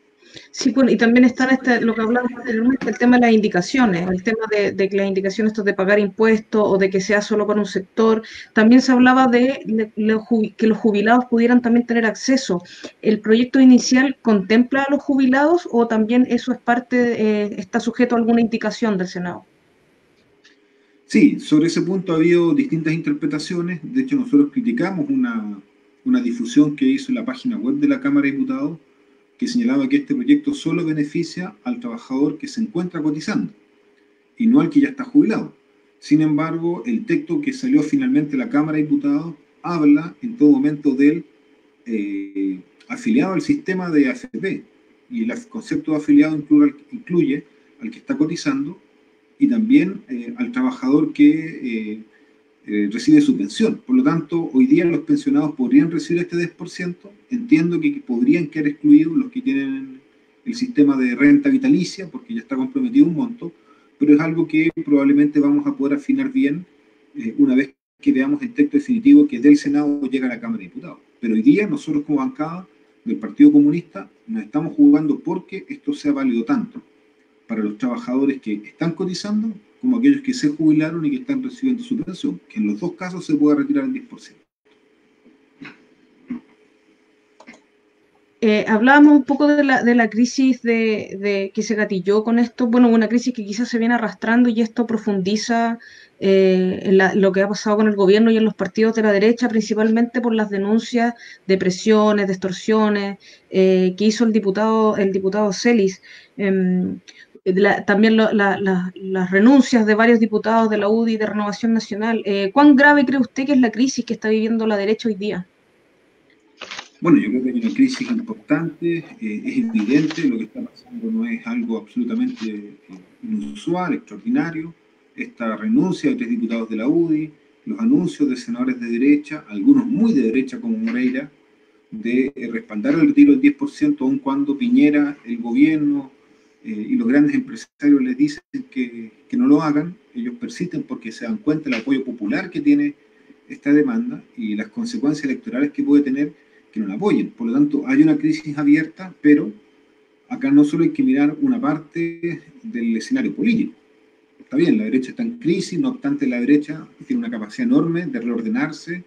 Sí, bueno, y también está en este, lo que hablamos anteriormente, el tema de las indicaciones, el tema de, de que las indicaciones esto de pagar impuestos o de que sea solo para un sector. También se hablaba de, de, de que los jubilados pudieran también tener acceso. ¿El proyecto inicial contempla a los jubilados o también eso es parte, eh, está sujeto a alguna indicación del Senado? Sí, sobre ese punto ha habido distintas interpretaciones. De hecho, nosotros criticamos una, una difusión que hizo en la página web de la Cámara de Diputados, que señalaba que este proyecto solo beneficia al trabajador que se encuentra cotizando y no al que ya está jubilado. Sin embargo, el texto que salió finalmente de la Cámara de Diputados habla en todo momento del eh, afiliado al sistema de A F P, y el concepto de afiliado incluye, incluye al que está cotizando y también eh, al trabajador que eh, eh, recibe su pensión. Por lo tanto, hoy día los pensionados podrían recibir este diez por ciento. Entiendo que podrían quedar excluidos los que tienen el sistema de renta vitalicia, porque ya está comprometido un monto, pero es algo que probablemente vamos a poder afinar bien eh, una vez que veamos el texto definitivo que del Senado llega a la Cámara de Diputados. Pero hoy día nosotros como bancada del Partido Comunista nos estamos jugando porque esto sea válido tanto para los trabajadores que están cotizando como aquellos que se jubilaron y que están recibiendo su pensión, que en los dos casos se pueda retirar el diez por ciento. Eh, hablábamos un poco de la, de la crisis de, de que se gatilló con esto, bueno, una crisis que quizás se viene arrastrando y esto profundiza eh, en la, lo que ha pasado con el gobierno y en los partidos de la derecha, principalmente por las denuncias de presiones, de extorsiones eh, que hizo el diputado, el diputado Celis. Eh, la, también lo, la, la, las renuncias de varios diputados de la U D I, de Renovación Nacional. Eh, ¿Cuán grave cree usted que es la crisis que está viviendo la derecha hoy día? Bueno, yo creo que hay una crisis importante, eh, es evidente, lo que está pasando no es algo absolutamente eh, inusual, extraordinario. Esta renuncia de tres diputados de la U D I, los anuncios de senadores de derecha, algunos muy de derecha como Moreira, de eh, respaldar el retiro del diez por ciento, aun cuando Piñera, el gobierno eh, y los grandes empresarios les dicen que, que no lo hagan, ellos persisten porque se dan cuenta del apoyo popular que tiene esta demanda y las consecuencias electorales que puede tener que no la apoyen. Por lo tanto, hay una crisis abierta, pero acá no solo hay que mirar una parte del escenario político. Está bien, la derecha está en crisis, no obstante la derecha tiene una capacidad enorme de reordenarse,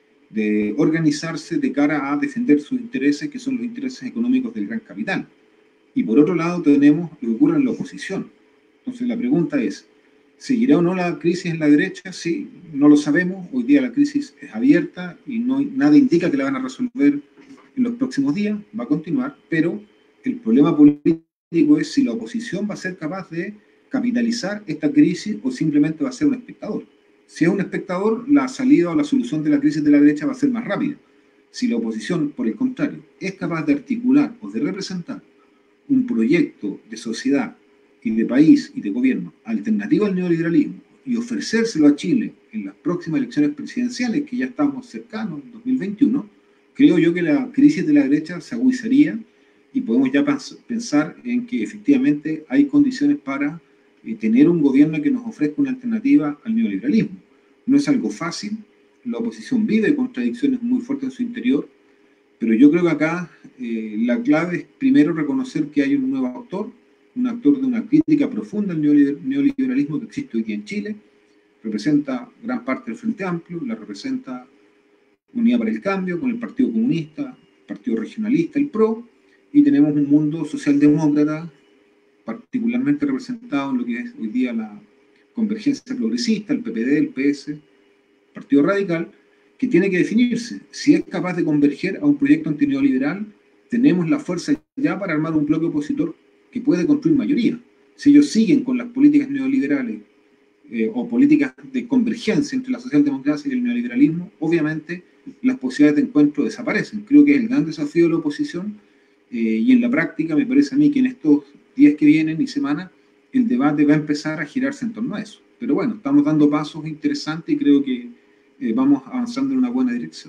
de organizarse de cara a defender sus intereses, que son los intereses económicos del gran capital. Y por otro lado tenemos lo que ocurre en la oposición. Entonces la pregunta es, ¿seguirá o no la crisis en la derecha? Sí, no lo sabemos. Hoy día la crisis es abierta y no, nada indica que la van a resolver en los próximos días. Va a continuar, pero el problema político es si la oposición va a ser capaz de capitalizar esta crisis o simplemente va a ser un espectador. Si es un espectador, la salida o la solución de la crisis de la derecha va a ser más rápida. Si la oposición, por el contrario, es capaz de articular o de representar un proyecto de sociedad y de país y de gobierno alternativo al neoliberalismo y ofrecérselo a Chile en las próximas elecciones presidenciales, que ya estamos cercanos, en dos mil veintiuno, creo yo que la crisis de la derecha se agudizaría y podemos ya pensar en que efectivamente hay condiciones para eh, tener un gobierno que nos ofrezca una alternativa al neoliberalismo. No es algo fácil, la oposición vive contradicciones muy fuertes en su interior, pero yo creo que acá eh, la clave es primero reconocer que hay un nuevo actor, un actor de una crítica profunda al neoliberalismo que existe hoy día en Chile, representa gran parte del Frente Amplio, la representa Unidad para el Cambio, con el Partido Comunista, el Partido Regionalista, el P R O, y tenemos un mundo socialdemócrata, particularmente representado en lo que es hoy día la Convergencia Progresista, el P P D, el P S, Partido Radical, que tiene que definirse. Si es capaz de converger a un proyecto antineoliberal, tenemos la fuerza ya para armar un bloque opositor que puede construir mayoría. Si ellos siguen con las políticas neoliberales eh, o políticas de convergencia entre la socialdemocracia y el neoliberalismo, obviamente las posibilidades de encuentro desaparecen. Creo que es el gran desafío de la oposición eh, y en la práctica me parece a mí que en estos días que vienen y semanas el debate va a empezar a girarse en torno a eso. Pero bueno, estamos dando pasos interesantes y creo que eh, vamos avanzando en una buena dirección.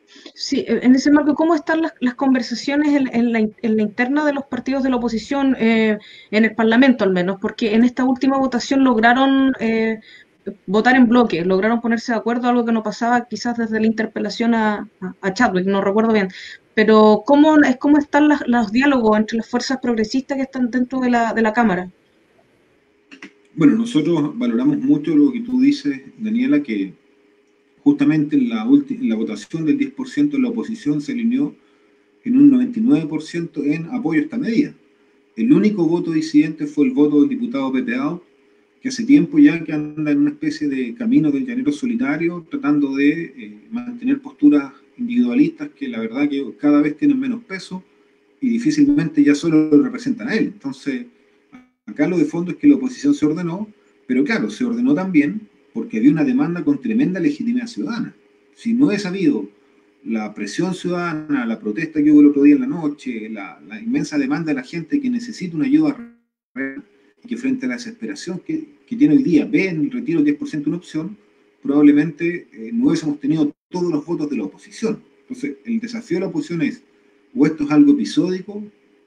Sí, en ese marco, ¿cómo están las, las conversaciones en, en, la, en la interna de los partidos de la oposición, eh, en el Parlamento al menos? Porque en esta última votación lograron eh, votar en bloque, lograron ponerse de acuerdo, algo que no pasaba quizás desde la interpelación a, a, a Chadwick, no recuerdo bien. Pero ¿cómo, es, cómo están las, los diálogos entre las fuerzas progresistas que están dentro de la, de la Cámara? Bueno, nosotros valoramos mucho lo que tú dices, Daniela, que justamente en la, en la votación del diez por ciento de la oposición se alineó en un noventa y nueve por ciento en apoyo a esta medida. El único voto disidente fue el voto del diputado Pepe Out, que hace tiempo ya que anda en una especie de camino del llanero solitario, tratando de eh, mantener posturas individualistas que la verdad que cada vez tienen menos peso y difícilmente ya solo lo representan a él. Entonces, acá lo de fondo es que la oposición se ordenó, pero claro, se ordenó también porque había una demanda con tremenda legitimidad ciudadana. Si no hubiese habido la presión ciudadana, la protesta que hubo el otro día en la noche, la, la inmensa demanda de la gente que necesita una ayuda real, y que frente a la desesperación que, que tiene hoy día, ve en el retiro del diez por ciento una opción, probablemente eh, no hubiésemos tenido todos los votos de la oposición. Entonces, el desafío de la oposición es, o esto es algo episódico,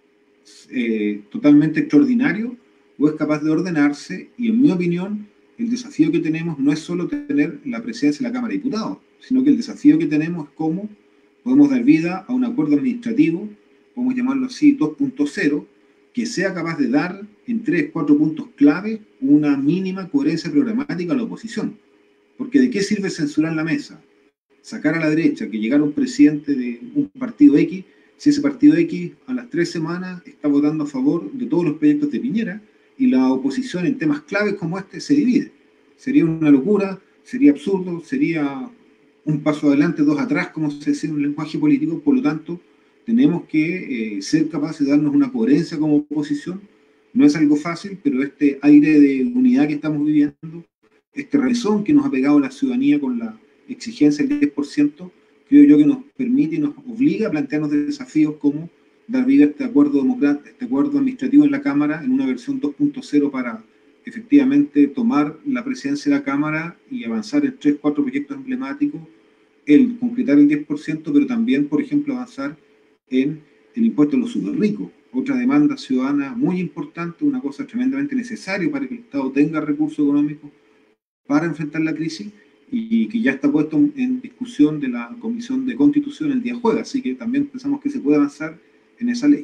eh, totalmente extraordinario, o es capaz de ordenarse, y en mi opinión, el desafío que tenemos no es solo tener la presidencia de la Cámara de Diputados, sino que el desafío que tenemos es cómo podemos dar vida a un acuerdo administrativo, podemos llamarlo así, dos punto cero, que sea capaz de dar en tres, cuatro puntos clave una mínima coherencia programática a la oposición. Porque ¿de qué sirve censurar la mesa? Sacar a la derecha, que llegara un presidente de un partido X, si ese partido X a las tres semanas está votando a favor de todos los proyectos de Piñera y la oposición en temas claves como este se divide. Sería una locura, sería absurdo, sería un paso adelante, dos atrás, como se dice en un lenguaje político. Por lo tanto, tenemos que eh, ser capaces de darnos una coherencia como oposición. No es algo fácil, pero este aire de unidad que estamos viviendo, este rezón que nos ha pegado la ciudadanía con la exigencia del diez por ciento, creo yo que nos permite y nos obliga a plantearnos desafíos como dar vida a este acuerdo democrático, este acuerdo administrativo en la Cámara, en una versión dos punto cero para efectivamente tomar la presidencia de la Cámara y avanzar en tres, cuatro proyectos emblemáticos, el concretar el diez por ciento, pero también, por ejemplo, avanzar en el impuesto a los superricos, otra demanda ciudadana muy importante, una cosa tremendamente necesaria para que el Estado tenga recursos económicos para enfrentar la crisis, y que ya está puesto en discusión de la Comisión de Constitución el día jueves, así que también pensamos que se puede avanzar en esa ley.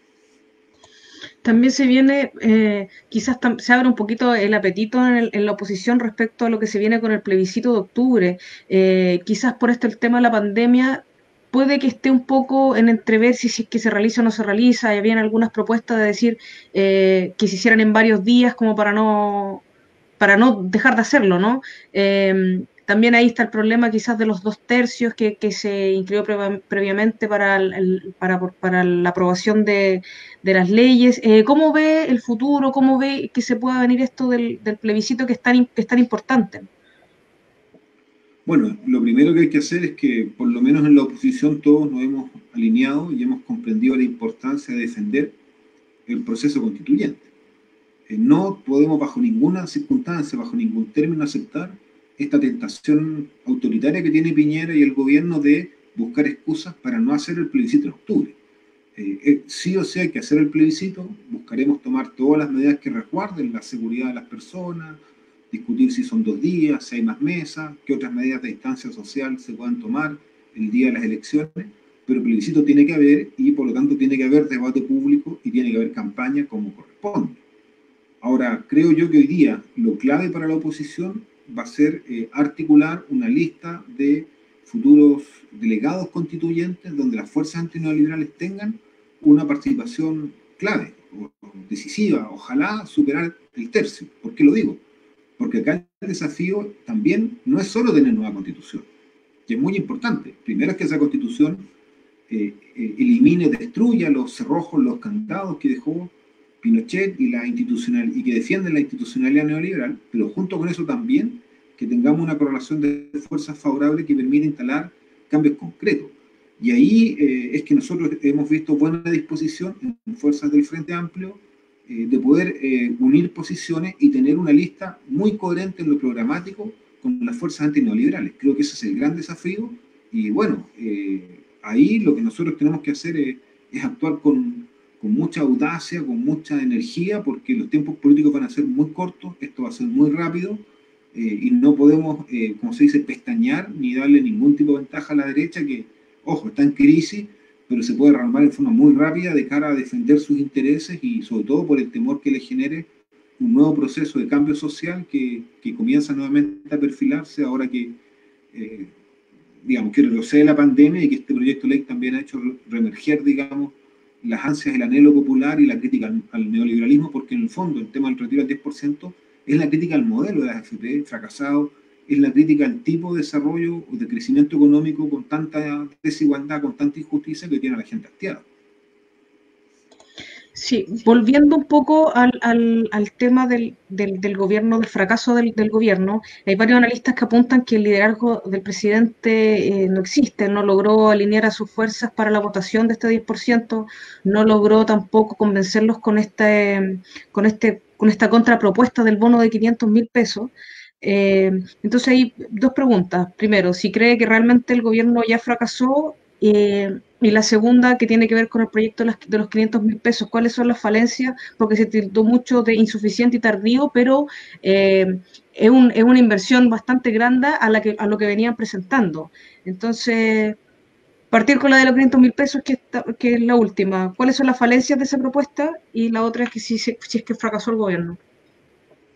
También se viene, eh, quizás se abre un poquito el apetito en, el, en la oposición respecto a lo que se viene con el plebiscito de octubre. Eh, quizás por este el tema de la pandemia puede que esté un poco en entrever si, si es que se realiza o no se realiza. Y habían algunas propuestas de decir eh, que se hicieran en varios días como para no, para no dejar de hacerlo, ¿no? Eh, También ahí está el problema quizás de los dos tercios que, que se incluyó previamente para, el, para, para la aprobación de, de las leyes. Eh, ¿Cómo ve el futuro? ¿Cómo ve que se pueda venir esto del, del plebiscito que es, tan, que es tan importante? Bueno, lo primero que hay que hacer es que por lo menos en la oposición todos nos hemos alineado y hemos comprendido la importancia de defender el proceso constituyente. Eh, no podemos bajo ninguna circunstancia, bajo ningún término aceptar esta tentación autoritaria que tiene Piñera y el gobierno de buscar excusas para no hacer el plebiscito en octubre. Eh, eh, sí o sí hay que hacer el plebiscito, buscaremos tomar todas las medidas que resguarden la seguridad de las personas, discutir si son dos días, si hay más mesas, qué otras medidas de distancia social se puedan tomar el día de las elecciones, pero el plebiscito tiene que haber y por lo tanto tiene que haber debate público y tiene que haber campaña como corresponde. Ahora, creo yo que hoy día lo clave para la oposición va a ser eh, articular una lista de futuros delegados constituyentes donde las fuerzas antineoliberales tengan una participación clave, o, o decisiva, ojalá superar el tercio. ¿Por qué lo digo? Porque acá el desafío también no es solo tener nueva constitución, que es muy importante. Primero es que esa constitución eh, eh, elimine, destruya los cerrojos, los candados que dejó Pinochet y, la institucional, y que defienden la institucionalidad neoliberal, pero junto con eso también que tengamos una correlación de fuerzas favorables que permita instalar cambios concretos. Y ahí eh, es que nosotros hemos visto buena disposición en fuerzas del Frente Amplio eh, de poder eh, unir posiciones y tener una lista muy coherente en lo programático con las fuerzas antineoliberales. Creo que ese es el gran desafío y bueno, eh, ahí lo que nosotros tenemos que hacer es, es actuar con con mucha audacia, con mucha energía, porque los tiempos políticos van a ser muy cortos, esto va a ser muy rápido, eh, y no podemos, eh, como se dice, pestañear, ni darle ningún tipo de ventaja a la derecha, que, ojo, está en crisis, pero se puede rearmar en forma muy rápida de cara a defender sus intereses, y sobre todo por el temor que le genere un nuevo proceso de cambio social que, que comienza nuevamente a perfilarse ahora que, eh, digamos, que retrocede la pandemia y que este proyecto de ley también ha hecho reemerger, digamos, las ansias, el anhelo popular y la crítica al, al neoliberalismo, porque en el fondo el tema del retiro al diez por ciento es la crítica al modelo de la A F P fracasado, es la crítica al tipo de desarrollo o de crecimiento económico con tanta desigualdad, con tanta injusticia que tiene a la gente hastiada. Sí, volviendo un poco al, al, al tema del, del, del gobierno, del fracaso del, del gobierno, hay varios analistas que apuntan que el liderazgo del presidente eh, no existe, no logró alinear a sus fuerzas para la votación de este diez por ciento, no logró tampoco convencerlos con, este, con, este, con esta contrapropuesta del bono de quinientos mil pesos. Eh, entonces hay dos preguntas. Primero, si cree que realmente el gobierno ya fracasó, eh, y la segunda, que tiene que ver con el proyecto de, las, de los quinientos mil pesos. ¿Cuáles son las falencias? Porque se tildó mucho de insuficiente y tardío, pero eh, es, un, es una inversión bastante grande a, la que, a lo que venían presentando. Entonces, partir con la de los quinientos mil pesos, que, está, que es la última. ¿Cuáles son las falencias de esa propuesta? Y la otra es que si, si es que fracasó el gobierno.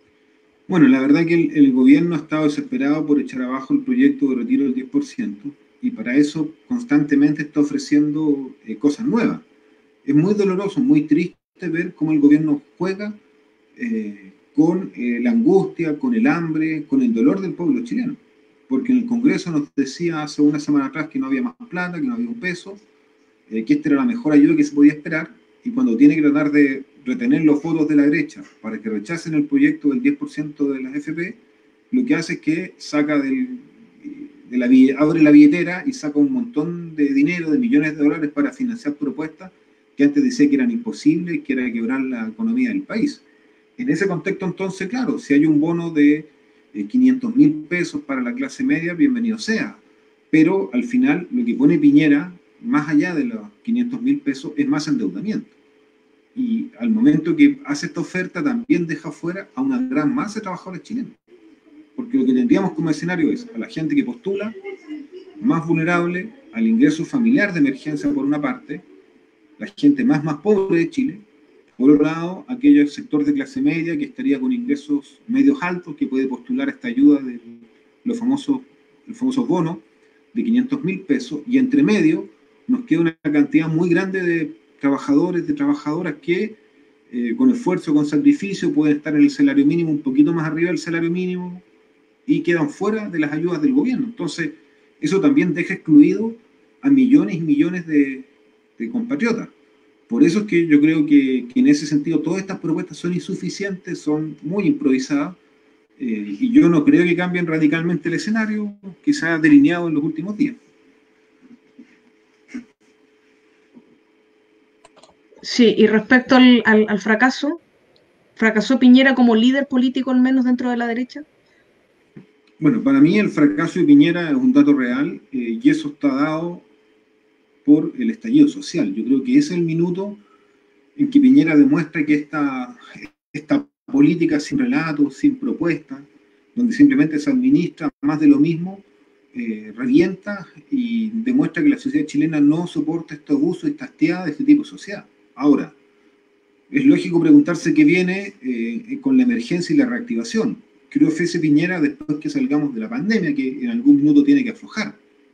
Bueno, la verdad que el, el gobierno ha estado desesperado por echar abajo el proyecto de retiro del diez por ciento. y para eso constantemente está ofreciendo eh, cosas nuevas. Es muy doloroso, muy triste ver cómo el gobierno juega eh, con eh, la angustia, con el hambre, con el dolor del pueblo chileno. Porque en el Congreso nos decía hace una semana atrás que no había más plata, que no había un peso, eh, que esta era la mejor ayuda que se podía esperar, y cuando tiene que tratar de retener los votos de la derecha para que rechacen el proyecto del diez por ciento de las F P, lo que hace es que saca del, de la, abre la billetera y saca un montón de dinero, de millones de dólares para financiar propuestas que antes decía que eran imposibles, que era quebrar la economía del país. En ese contexto, entonces, claro, si hay un bono de eh, quinientos mil pesos para la clase media, bienvenido sea. Pero al final, lo que pone Piñera, más allá de los quinientos mil pesos, es más endeudamiento. Y al momento que hace esta oferta, también deja fuera a una gran masa de trabajadores chilenos. Porque lo que tendríamos como escenario es a la gente que postula, más vulnerable al ingreso familiar de emergencia por una parte, la gente más, más pobre de Chile, por otro lado, aquel sector de clase media que estaría con ingresos medios altos, que puede postular esta ayuda de los famosos, los famosos bonos de quinientos mil pesos, y entre medio nos queda una cantidad muy grande de trabajadores, de trabajadoras que eh, con esfuerzo, con sacrificio, pueden estar en el salario mínimo, un poquito más arriba del salario mínimo, y quedan fuera de las ayudas del gobierno. Entonces, eso también deja excluido a millones y millones de, de compatriotas. Por eso es que yo creo que, que en ese sentido todas estas propuestas son insuficientes, son muy improvisadas, eh, y yo no creo que cambien radicalmente el escenario que se ha delineado en los últimos días. Sí, y respecto al, al, al fracaso, ¿fracasó Piñera como líder político al menos dentro de la derecha? Bueno, para mí el fracaso de Piñera es un dato real, eh, y eso está dado por el estallido social. Yo creo que ese es el minuto en que Piñera demuestra que esta, esta política sin relatos, sin propuestas, donde simplemente se administra más de lo mismo, eh, revienta y demuestra que la sociedad chilena no soporta estos abusos, estas hastiadas de este tipo de sociedad. Ahora, es lógico preguntarse qué viene eh, con la emergencia y la reactivación. ¿Qué ofrece Piñera después que salgamos de la pandemia, que en algún minuto tiene que aflojar?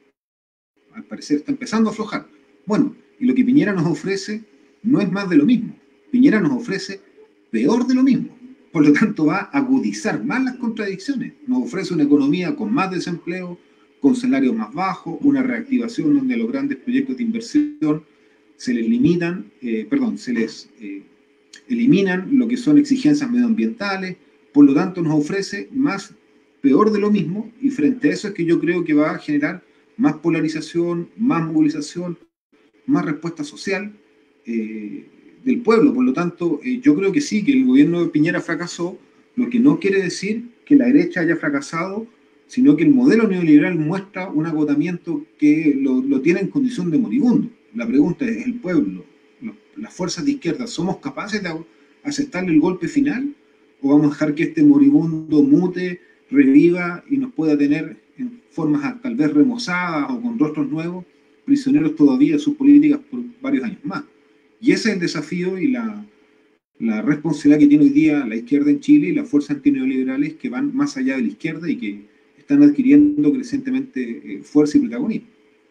Al parecer está empezando a aflojar. Bueno, y lo que Piñera nos ofrece no es más de lo mismo. Piñera nos ofrece peor de lo mismo. Por lo tanto, va a agudizar más las contradicciones. Nos ofrece una economía con más desempleo, con salarios más bajos, una reactivación donde los grandes proyectos de inversión se les limitan, eh, perdón, se les eh, eliminan lo que son exigencias medioambientales. Por lo tanto, nos ofrece más peor de lo mismo, y frente a eso es que yo creo que va a generar más polarización, más movilización, más respuesta social eh, del pueblo. Por lo tanto, eh, yo creo que sí, que el gobierno de Piñera fracasó, lo que no quiere decir que la derecha haya fracasado, sino que el modelo neoliberal muestra un agotamiento que lo, lo tiene en condición de moribundo. La pregunta es, ¿el pueblo, los, las fuerzas de izquierda, somos capaces de aceptarle el golpe final? ¿O vamos a dejar que este moribundo mute, reviva y nos pueda tener en formas tal vez remozadas o con rostros nuevos, prisioneros todavía de sus políticas por varios años más? Y ese es el desafío y la, la responsabilidad que tiene hoy día la izquierda en Chile y las fuerzas antineoliberales que van más allá de la izquierda y que están adquiriendo crecientemente eh, fuerza y protagonismo.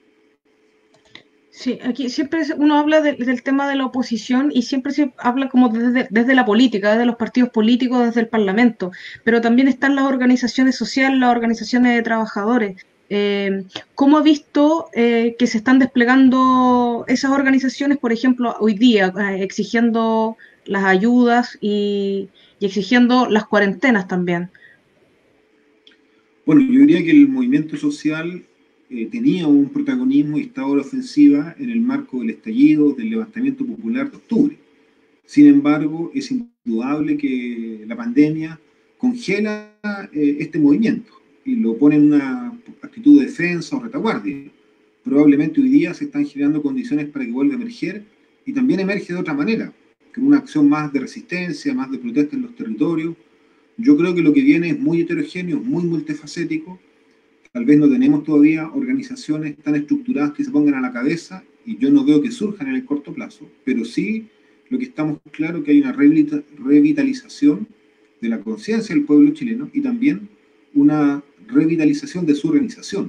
Sí, aquí siempre uno habla de, del tema de la oposición y siempre se habla como desde, desde la política, desde los partidos políticos, desde el Parlamento, pero también están las organizaciones sociales, las organizaciones de trabajadores. Eh, ¿Cómo ha visto eh, que se están desplegando esas organizaciones, por ejemplo, hoy día, eh, exigiendo las ayudas y, y exigiendo las cuarentenas también? Bueno, yo diría que el movimiento social eh, tenía un protagonismo y estaba a la ofensiva en el marco del estallido, del levantamiento popular de octubre. Sin embargo, es indudable que la pandemia congela eh, este movimiento y lo pone en una actitud de defensa o retaguardia. Probablemente hoy día se están generando condiciones para que vuelva a emerger, y también emerge de otra manera, con una acción más de resistencia, más de protesta en los territorios. Yo creo que lo que viene es muy heterogéneo, muy multifacético. Tal vez no tenemos todavía organizaciones tan estructuradas que se pongan a la cabeza, y yo no veo que surjan en el corto plazo, pero sí lo que estamos claro que hay una revitalización de la conciencia del pueblo chileno y también una revitalización de su organización.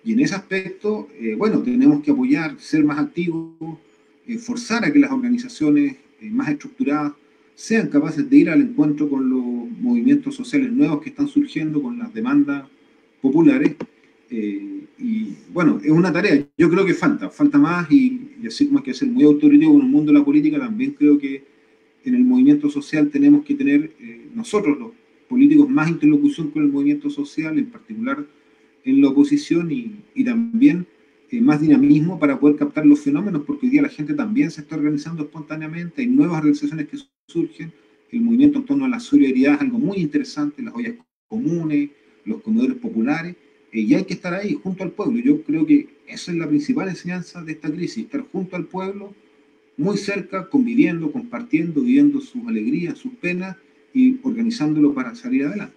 Y en ese aspecto, eh, bueno, tenemos que apoyar, ser más activos, eh, forzar a que las organizaciones eh, más estructuradas sean capaces de ir al encuentro con los movimientos sociales nuevos que están surgiendo, con las demandas populares. Eh, y bueno, es una tarea. Yo creo que falta, falta más, y, y así como hay que ser muy autoritativo en el mundo de la política, también creo que en el movimiento social tenemos que tener eh, nosotros, los políticos, más interlocución con el movimiento social, en particular en la oposición, y, y también eh, más dinamismo para poder captar los fenómenos, porque hoy día la gente también se está organizando espontáneamente, hay nuevas organizaciones que surgen, el movimiento en torno a la solidaridad es algo muy interesante, las ollas comunes, los comedores populares, eh, y hay que estar ahí, junto al pueblo. Yo creo que esa es la principal enseñanza de esta crisis, estar junto al pueblo, muy cerca, conviviendo, compartiendo, viviendo sus alegrías, sus penas, y organizándolo para salir adelante.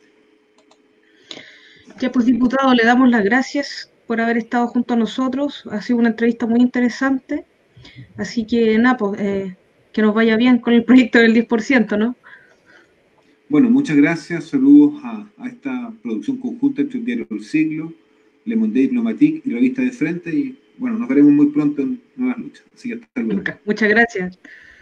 Ya pues, diputado, le damos las gracias por haber estado junto a nosotros. Ha sido una entrevista muy interesante. Así que, nada, pues, eh, que nos vaya bien con el proyecto del diez por ciento, ¿no? Bueno, muchas gracias. Saludos a, a esta producción conjunta entre el Diario del Siglo, Le Monde Diplomatique y Revista de Frente. Y bueno, nos veremos muy pronto en nuevas luchas. Así que hasta luego. Muchas gracias.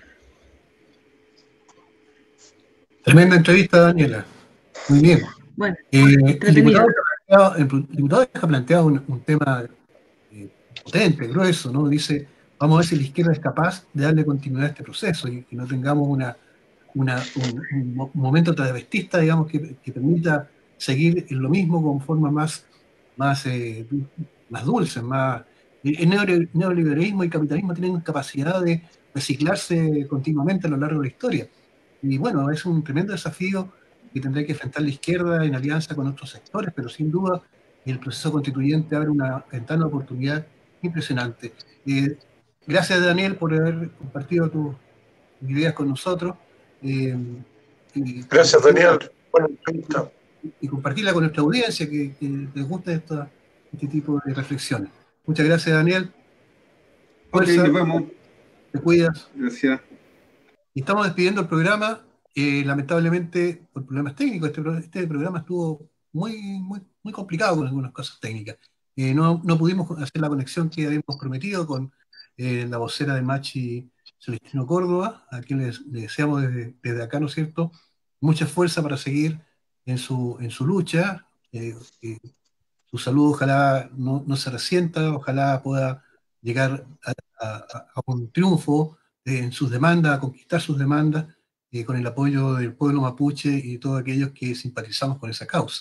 Tremenda entrevista, Daniela. Muy bien. Bueno, eh, el, diputado planteado, el diputado deja planteado un, un tema eh, potente, grueso, ¿no? Dice, vamos a ver si la izquierda es capaz de darle continuidad a este proceso y que no tengamos una, una, un, un momento travestista, digamos, que, que permita seguir en lo mismo con formas más, más, eh, más dulces, más... El neoliberalismo y el capitalismo tienen capacidad de reciclarse continuamente a lo largo de la historia. Y bueno, es un tremendo desafío que tendrá que enfrentar la izquierda en alianza con otros sectores, pero sin duda el proceso constituyente abre una ventana de oportunidad impresionante. Eh, gracias, Daniel, por haber compartido tus ideas con nosotros. Eh, y, gracias, Daniel. Buena entrevista. Y compartirla con nuestra audiencia, que, que les gusta esta, este tipo de reflexiones. Muchas gracias, Daniel. Fuerza, okay, nos vemos. Te cuidas. Gracias. Y estamos despidiendo el programa. Eh, lamentablemente, por problemas técnicos, este, este programa estuvo muy, muy, muy complicado con algunas cosas técnicas. Eh, no, no pudimos hacer la conexión que habíamos prometido con eh, la vocera de Machi, Celestino Córdoba, a quien le deseamos desde, desde acá, ¿no es cierto?, mucha fuerza para seguir en su, en su lucha. Eh, eh, su salud ojalá no, no se resienta, ojalá pueda llegar a, a, a un triunfo en sus demandas, a conquistar sus demandas, eh, con el apoyo del pueblo mapuche y todos aquellos que simpatizamos con esa causa.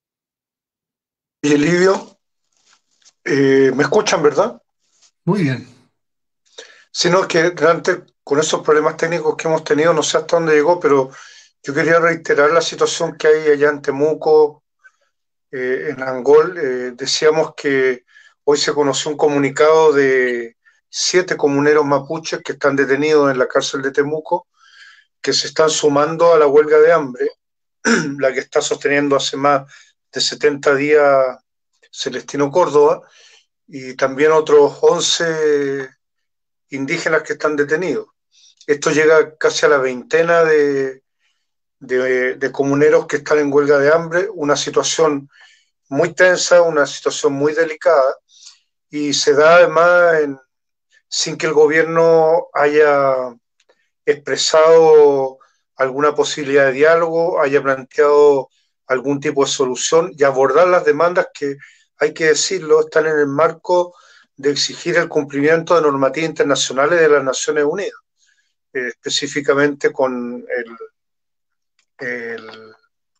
Y Livio, eh, ¿me escuchan, verdad? Muy bien. Sino que antes, con esos problemas técnicos que hemos tenido, no sé hasta dónde llegó, pero yo quería reiterar la situación que hay allá en Temuco, eh, en Angol. Eh, decíamos que hoy se conoció un comunicado de siete comuneros mapuches que están detenidos en la cárcel de Temuco, que se están sumando a la huelga de hambre, la que está sosteniendo hace más de setenta días Celestino Córdoba, y también otros once indígenas que están detenidos. Esto llega casi a la veintena de, de, de comuneros que están en huelga de hambre, una situación muy tensa, una situación muy delicada, y se da además en, sin que el gobierno haya expresado alguna posibilidad de diálogo, haya planteado algún tipo de solución y abordar las demandas que, hay que decirlo, están en el marco de exigir el cumplimiento de normativas internacionales de las Naciones Unidas, eh, específicamente con el, el,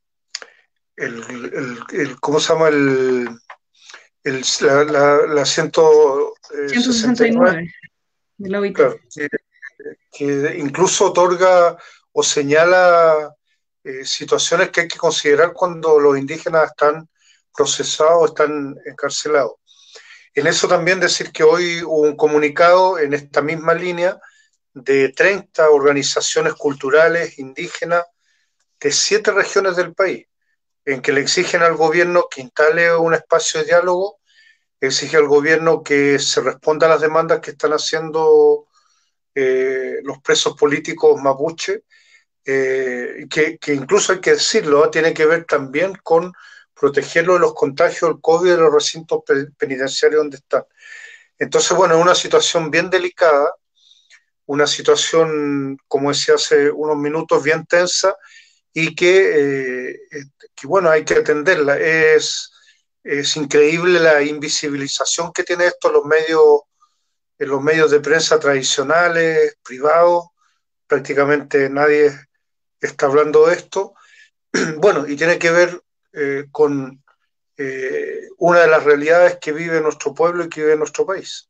el, el, el ¿cómo se llama? El, el, la, la, la ciento sesenta y nueve de la O I T. Claro, que, que incluso otorga o señala eh, situaciones que hay que considerar cuando los indígenas están procesados, están encarcelados. En eso también decir que hoy hubo un comunicado en esta misma línea de treinta organizaciones culturales indígenas de siete regiones del país, en que le exigen al gobierno que instale un espacio de diálogo, exige al gobierno que se responda a las demandas que están haciendo eh, los presos políticos mapuche, eh, que, que incluso hay que decirlo, ¿eh? Tiene que ver también con protegerlo de los contagios del COVID de los recintos penitenciarios donde están. Entonces, bueno, es una situación bien delicada, una situación, como decía hace unos minutos, bien tensa y que, eh, que bueno, hay que atenderla. Es, es increíble la invisibilización que tiene esto en los medios, en los medios de prensa tradicionales, privados. Prácticamente nadie está hablando de esto. Bueno, y tiene que ver eh, con eh, una de las realidades que vive nuestro pueblo y que vive nuestro país.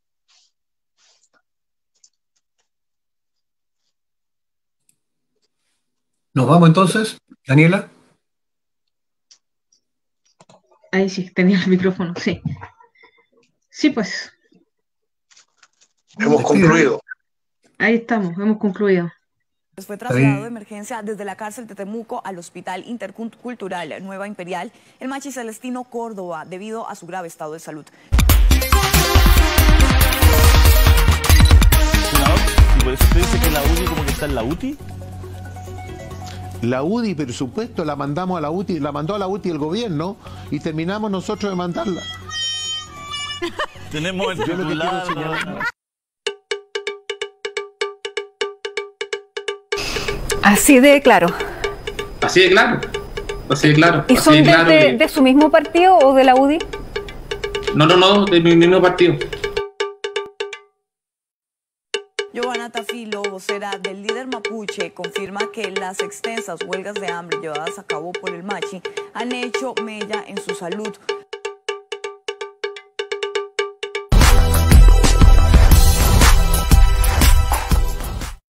Nos vamos entonces, Daniela. Ahí sí, tenía el micrófono, sí. Sí, pues. Hemos concluido. Ahí estamos, hemos concluido. Fue trasladado de emergencia desde la cárcel de Temuco al Hospital Intercultural Nueva Imperial, el Machi Celestino Córdoba, debido a su grave estado de salud. Senador, ¿y por eso usted dice que la UDI como que está en la UTI? La UDI, por supuesto, la mandamos a la UTI, la mandó a la UTI el gobierno y terminamos nosotros de mandarla. Tenemos el Yo lo que quiero titular. señalar- Así de claro. Así de claro. Así de claro. ¿Y así son de de, claro de- que- de su mismo partido o de la U D I? No, no, no, de mi mismo partido. Giovanna Tafilo, vocera del líder mapuche, confirma que las extensas huelgas de hambre llevadas a cabo por el Machi han hecho mella en su salud.